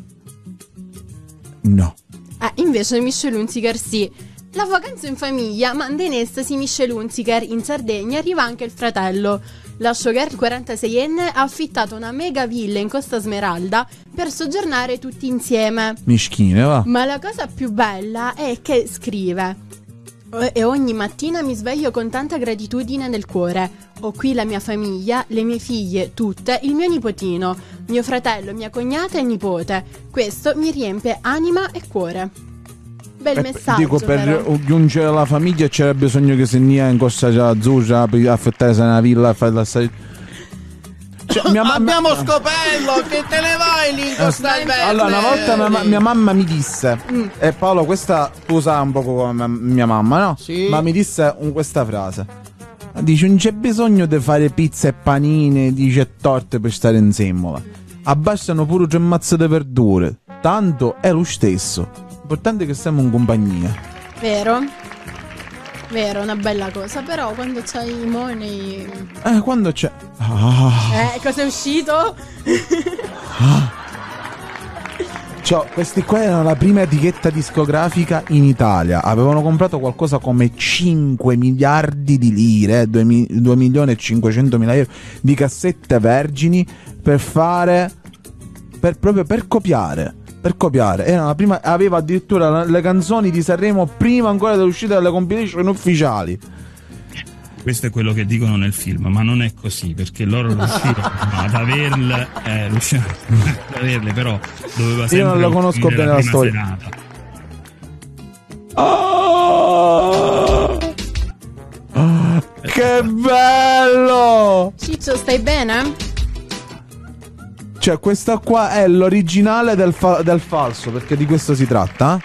No. Eh, invece Michel Hunziker sì. La vacanza in famiglia manda in estasi Michel Hunziker in Sardegna, arriva anche il fratello. La showgirl quarantaseienne ha affittato una mega villa in Costa Smeralda per soggiornare tutti insieme. Mischine, va. Ma la cosa più bella è che scrive: e ogni mattina mi sveglio con tanta gratitudine nel cuore. Ho qui la mia famiglia, le mie figlie, tutte, il mio nipotino, mio fratello, mia cognata e nipote. Questo mi riempie anima e cuore. Bel Eh, messaggio. dico, per però. giungere alla famiglia c'era bisogno che se nia in Costa Azzurra per affettare una villa e fare la sai- cioè, mia mamma- Abbiamo scoperto che te ne vai lì in Costa Alberto. Allora, una volta mia, ma- mia mamma mi disse, e Paolo, questa tu sai un poco come mia mamma, no? Sì. Ma mi disse un- questa frase. Dice, non c'è bisogno di fare pizza e panini, dice, e torte per stare insieme. Abbassano pure tre mazze di verdure. Tanto è lo stesso. L'importante è che siamo in compagnia. Vero? Vero, una bella cosa. Però quando c'hai i money. Eh, quando c'è... Ah. Eh, cosa è uscito? Cioè, questi qua erano la prima etichetta discografica in Italia. Avevano comprato qualcosa come cinque miliardi di lire, due milioni e cinquecento mila euro di cassette vergini per fare, per proprio per copiare. Per copiare. Era la prima, aveva addirittura le canzoni di Sanremo prima ancora dell'uscita delle compilation ufficiali. Questo è quello che dicono nel film, ma non è così, perché loro riuscirono ad averle, eh, riuscirono ad averle, però doveva sempre Io non lo conosco uscire bene la prima storia. serata. Oh! Che bello! Ciccio, stai bene? Cioè, questa qua è l'originale del, fa- del falso, perché di questo si tratta.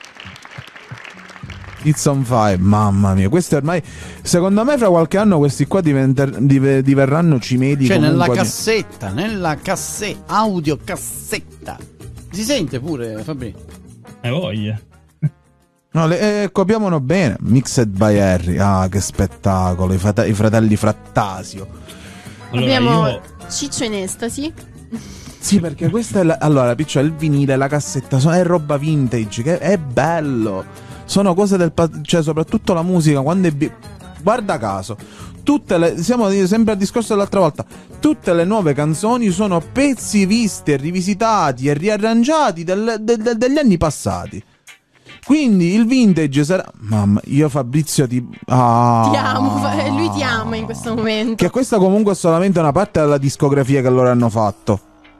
It's on fire, mamma mia, questi ormai, secondo me fra qualche anno questi qua diventer- div- diverranno cimedi. Cioè nella di... cassetta, nella cassetta, audio cassetta. Si sente pure, Fabri? Hai voglia. No, le, eh, copiamolo bene. Mixed by Harry. Ah, che spettacolo. I, frate- i fratelli Frattasio. Allora, Abbiamo io... Ciccio in estasi. Sì, perché questa è la... Allora, Piccio, il vinile, la cassetta, so- è roba vintage, che è bello. Sono cose del... Pa- cioè, soprattutto la musica, quando è... Bi- Guarda caso, tutte le... Siamo sempre al discorso dell'altra volta. Tutte le nuove canzoni sono pezzi visti e rivisitati e riarrangiati del, del, del, degli anni passati. Quindi il vintage sarà... Mamma, io Fabrizio ti... Ah. Ti amo, fa- lui ti ama in questo momento. Che questa comunque è solamente una parte della discografia che loro hanno fatto.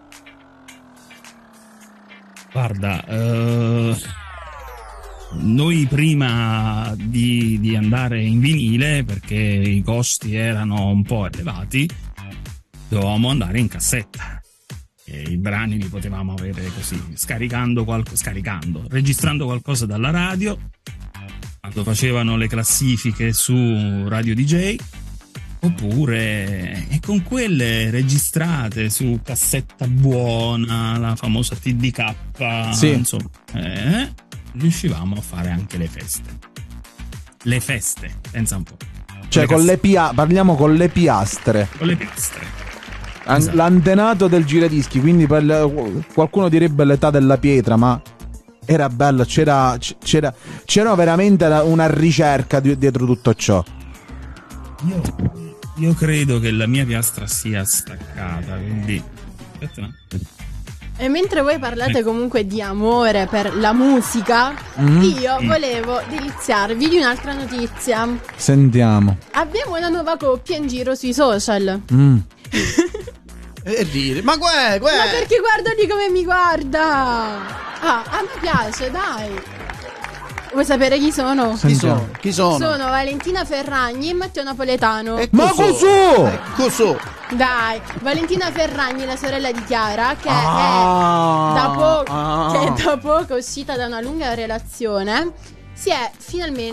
Guarda, eh, noi prima di, di andare in vinile, perché i costi erano un po' elevati, dovevamo andare in cassetta. E i brani li potevamo avere così, scaricando, qualco, scaricando, registrando qualcosa dalla radio, quando facevano le classifiche su Radio D J, oppure e con quelle registrate su cassetta buona, la famosa T D K, sì. Insomma, eh, riuscivamo a fare anche le feste. Le feste, pensa un po'. Cioè, le con le pia- parliamo con le piastre. Con le piastre. An- Esatto. L'antenato del giradischi, quindi per le- qualcuno direbbe l'età della pietra, ma era bello, c'era, c'era, c'era veramente una ricerca di- dietro tutto ciò. Io, io credo che la mia piastra sia staccata, quindi aspetta un attimo. E mentre voi parlate comunque di amore per la musica, Mm. io volevo deliziarvi di un'altra notizia. Sentiamo. Abbiamo una nuova coppia in giro sui social. Mm. E dire, ma guè, guè. Ma perché guardali come mi guarda? Ah, a me piace, dai. Vuoi sapere chi sono? Chi Sentiamo. sono? Chi sono? Sono Valentina Ferragni e Matteo Napoletano. E Ma cos'ho? cos'ho? E cos'ho? Dai, Valentina Ferragni, la sorella di Chiara, che, Ah, è da po- ah. che è da poco uscita da una lunga relazione, si è finalmente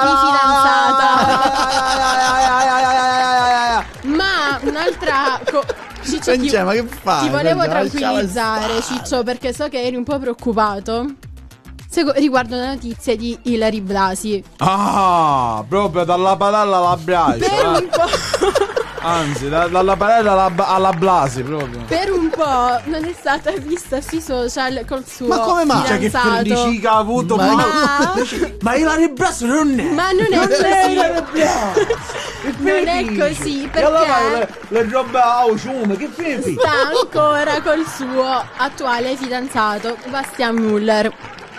rifidanzata. Ma un'altra... Co- Ciccio, ti, Cioè, ma che fai? ti volevo Lasciala tranquillizzare, stare. Ciccio, perché so che eri un po' preoccupato Segu- riguardo le notizie di Ilary Blasi. Ah, proprio dalla padella alla braccia. Per un eh. po'... Anzi, da- dalla padella alla, alla Blasi proprio. Per un po' non è stata vista sui social col suo Ma come mai? Cioè, che fidanzato. felicica ha avuto. Ma- Ma, Ma, ma Ilary Blasi non è. ma non è così. Non è così E allora fai perché le, le robe a ciume, che fai? sta ancora col suo attuale fidanzato Bastian Müller.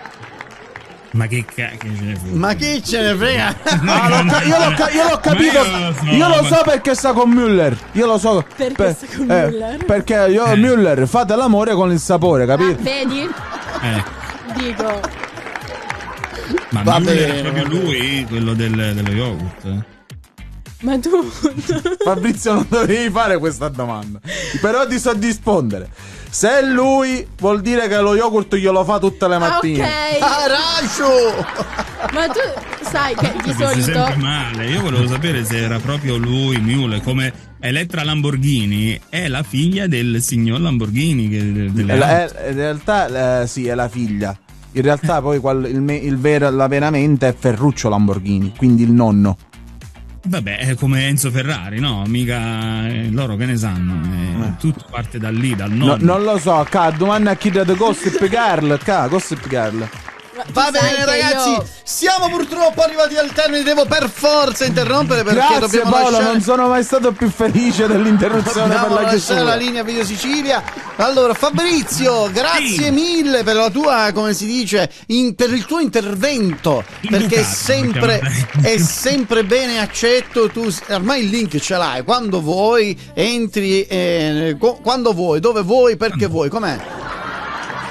Ma che cacchio ce ne fu? Ma chi ce ne frega? Ah, l'ho ca- io, l'ho ca- io l'ho capito. Ma io lo so, Io lo ma- so perché sta con Müller. Io lo so. Perché sta con eh, Müller? Perché io Eh. Müller fate l'amore con il sapore, Ah, capito? vedi? Eh, Dico. ma Va Müller bene. è proprio lui, quello del, dello yogurt. eh? Ma tu Fabrizio, non dovevi fare questa domanda. Però ti so rispondere. Se è lui, vuol dire che lo yogurt glielo fa tutte le Ah, mattine. ok. Aracio! Ma tu sai che di Capisci sempre solito male. Io volevo sapere se era proprio lui, Müller, come Elettra Lamborghini è la figlia del signor Lamborghini. Che, delle È la- auto. è- in realtà, eh, sì, è la figlia. In realtà, poi qual- il, me- il vero, la veramente è Ferruccio Lamborghini, quindi il nonno. Vabbè, è come Enzo Ferrari, no? Mica eh, loro che ne sanno. eh, Tutto parte da lì, dal No, nonno. non lo so, ca, domanda a chi da Gossip Girl, ca, Gossip Girl. Va sai bene che ragazzi, io- siamo purtroppo arrivati al termine, devo per forza interrompere perché Grazie dobbiamo Paolo, lasciare... non sono mai stato più felice dell'interruzione per Dobbiamo la lasciare chiusura. la linea Video Sicilia. Allora Fabrizio, grazie Sì. mille per la tua, come si dice, in- per il tuo intervento, perché è Inducato, sempre, mettiamo- è sempre bene accetto. Tu ormai il link ce l'hai, quando vuoi entri, eh, co- quando vuoi, dove vuoi, perché vuoi, com'è?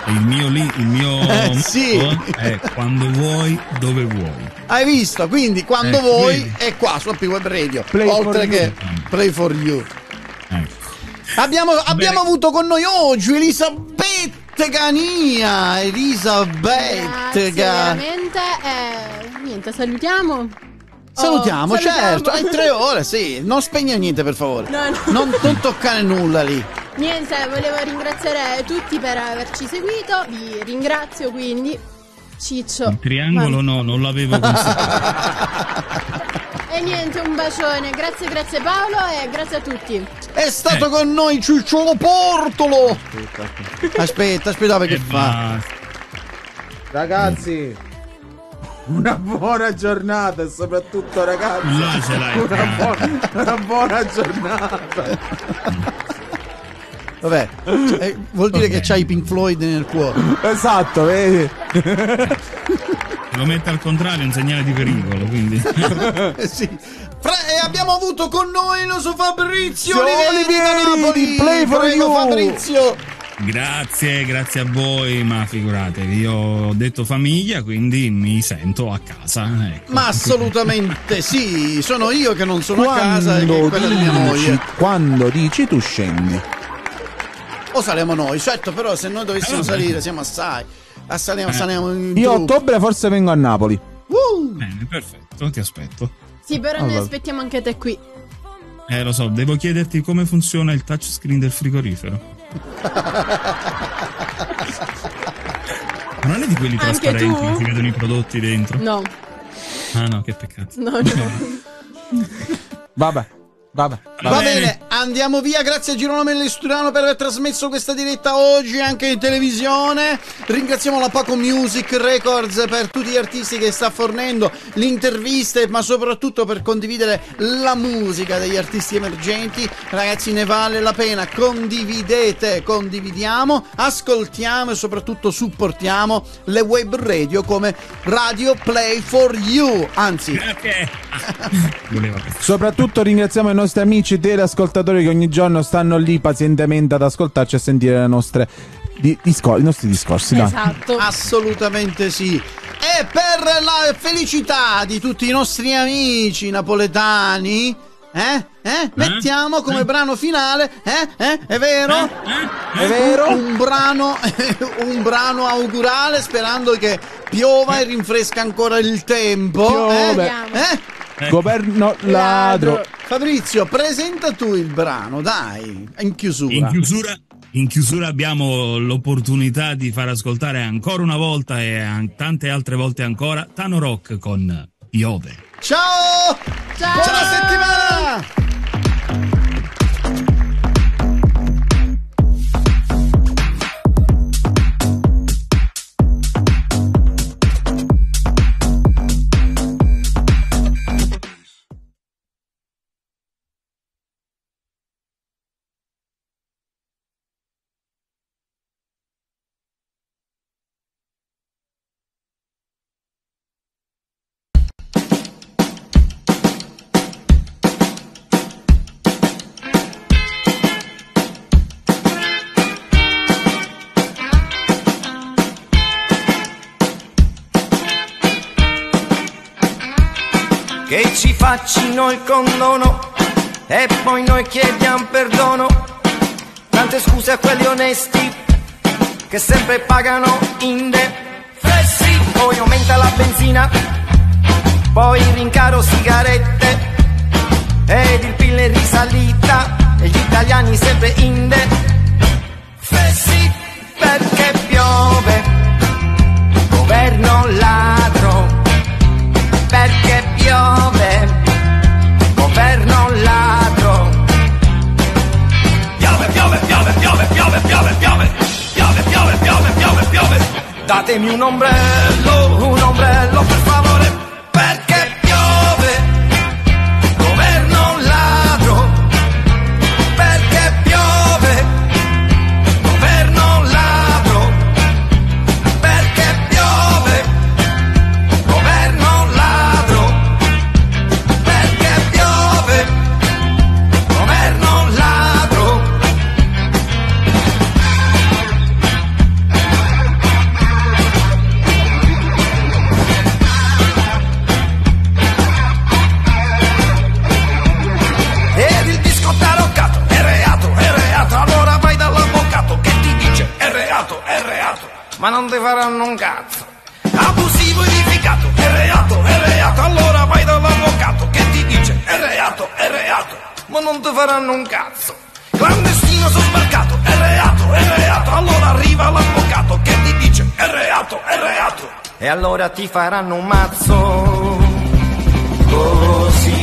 Il mio lì, il mio Eh, sì. motto è quando vuoi, dove vuoi. Hai visto? Quindi quando Eh, vuoi vedi. è qua su P-Web Radio. Play for oltre you. che Play for You. Ecco. Abbiamo, abbiamo avuto con noi oggi Elisabetta Gania. Elisabetta Grazie, Ga- veramente. Eh, niente, salutiamo. Salutiamo, Oh, certo. salutiamo. È tre ore, sì. Non spegne niente, per favore. No, no. Non, non toccare nulla lì. Niente, volevo ringraziare tutti per averci seguito. Vi ringrazio quindi. Ciccio. Il triangolo no, non l'avevo considerato. E niente, un bacione. Grazie, grazie Paolo e grazie a tutti. È stato Eh. con noi Cicciolo Portolo. Aspetta, aspetta, perché E fa? basta. Ragazzi, una buona giornata e soprattutto ragazzi, Là ce l'hai. una buona, una buona giornata. Vabbè, eh, vuol dire che c'hai i Pink Floyd nel cuore. Esatto, vedi? Lo mette al contrario, è un segnale di pericolo, quindi. Eh, sì. Fra- e abbiamo avuto con noi il nostro Fabrizio Ciao, Olivieri da Olivieri, Napoli. di Play for Prego, You. Fabrizio. Grazie, grazie a voi, ma figuratevi, io ho detto famiglia, quindi mi sento a casa. Ecco. Ma assolutamente sì, sono io che non sono a casa e che è Quando quella di mia dici, moglie. quando dici tu scendi. O saliamo noi, certo, però se noi dovessimo Eh, vabbè. salire siamo assai. Ah, saliamo, Eh. saliamo in Io a giù. ottobre forse vengo a Napoli. Uh, Bene, perfetto, ti aspetto. Sì, però noi Allora. aspettiamo anche te qui. Eh, lo so, devo chiederti come funziona il touchscreen del frigorifero. Ma non è di quelli Anche trasparenti tu? che si vedono i prodotti dentro? No, Ah no, che peccato. no, no. Vabbè, vabbè. Va bene, andiamo via. Grazie a Girolamo Lesturano per aver trasmesso questa diretta oggi anche in televisione. Ringraziamo la Paco Music Records per tutti gli artisti che sta fornendo, le interviste, ma soprattutto per condividere la musica degli artisti emergenti. Ragazzi, ne vale la pena. Condividete, condividiamo, ascoltiamo e soprattutto supportiamo le web radio come Radio Play for You. Anzi, Grazie. Voleva questo. Soprattutto ringraziamo i nostri amici teleascoltatori che ogni giorno stanno lì pazientemente ad ascoltarci e sentire le nostre di- discor- i nostri discorsi. dai. Esatto. assolutamente sì. E per la felicità di tutti i nostri amici napoletani, eh? Eh? Mettiamo come Eh? brano finale, eh? Eh? È vero? Eh? È vero? Un brano, un brano augurale sperando che piova e rinfresca ancora il tempo. Piove. Eh? Eh? Governo ladro. Fabrizio, presenta tu il brano, dai, in chiusura. In chiusura, in chiusura abbiamo l'opportunità di far ascoltare ancora una volta e an- tante altre volte ancora Tano Rock con Piove. Ciao! Ciao! Buona settimana! Che ci faccino il condono e poi noi chiediamo perdono. Tante scuse a quelli onesti che sempre pagano in defessi. Poi aumenta la benzina, poi il rincaro sigarette ed il P I L è risalita e gli italiani sempre in defessi. Perché piove, governo ladro. Perché piove, governo ladro. Piove, piove, piove, piove, piove, piove, piove, piove, piove, piove, piove, piove. Datemi un ombrello, un ombrello per favore. Perché piove, governo ladro. Perché piove, governo ladro. Perché piove, governo ladro. Perché piove, governo ladro. ma non ti faranno un cazzo. Abusivo edificato, è reato, è reato, allora vai dall'avvocato che ti dice è reato, è reato, ma non ti faranno un cazzo. Clandestino sono sbarcato, è reato, è reato, allora arriva l'avvocato che ti dice è reato, è reato, e allora ti faranno un mazzo. Così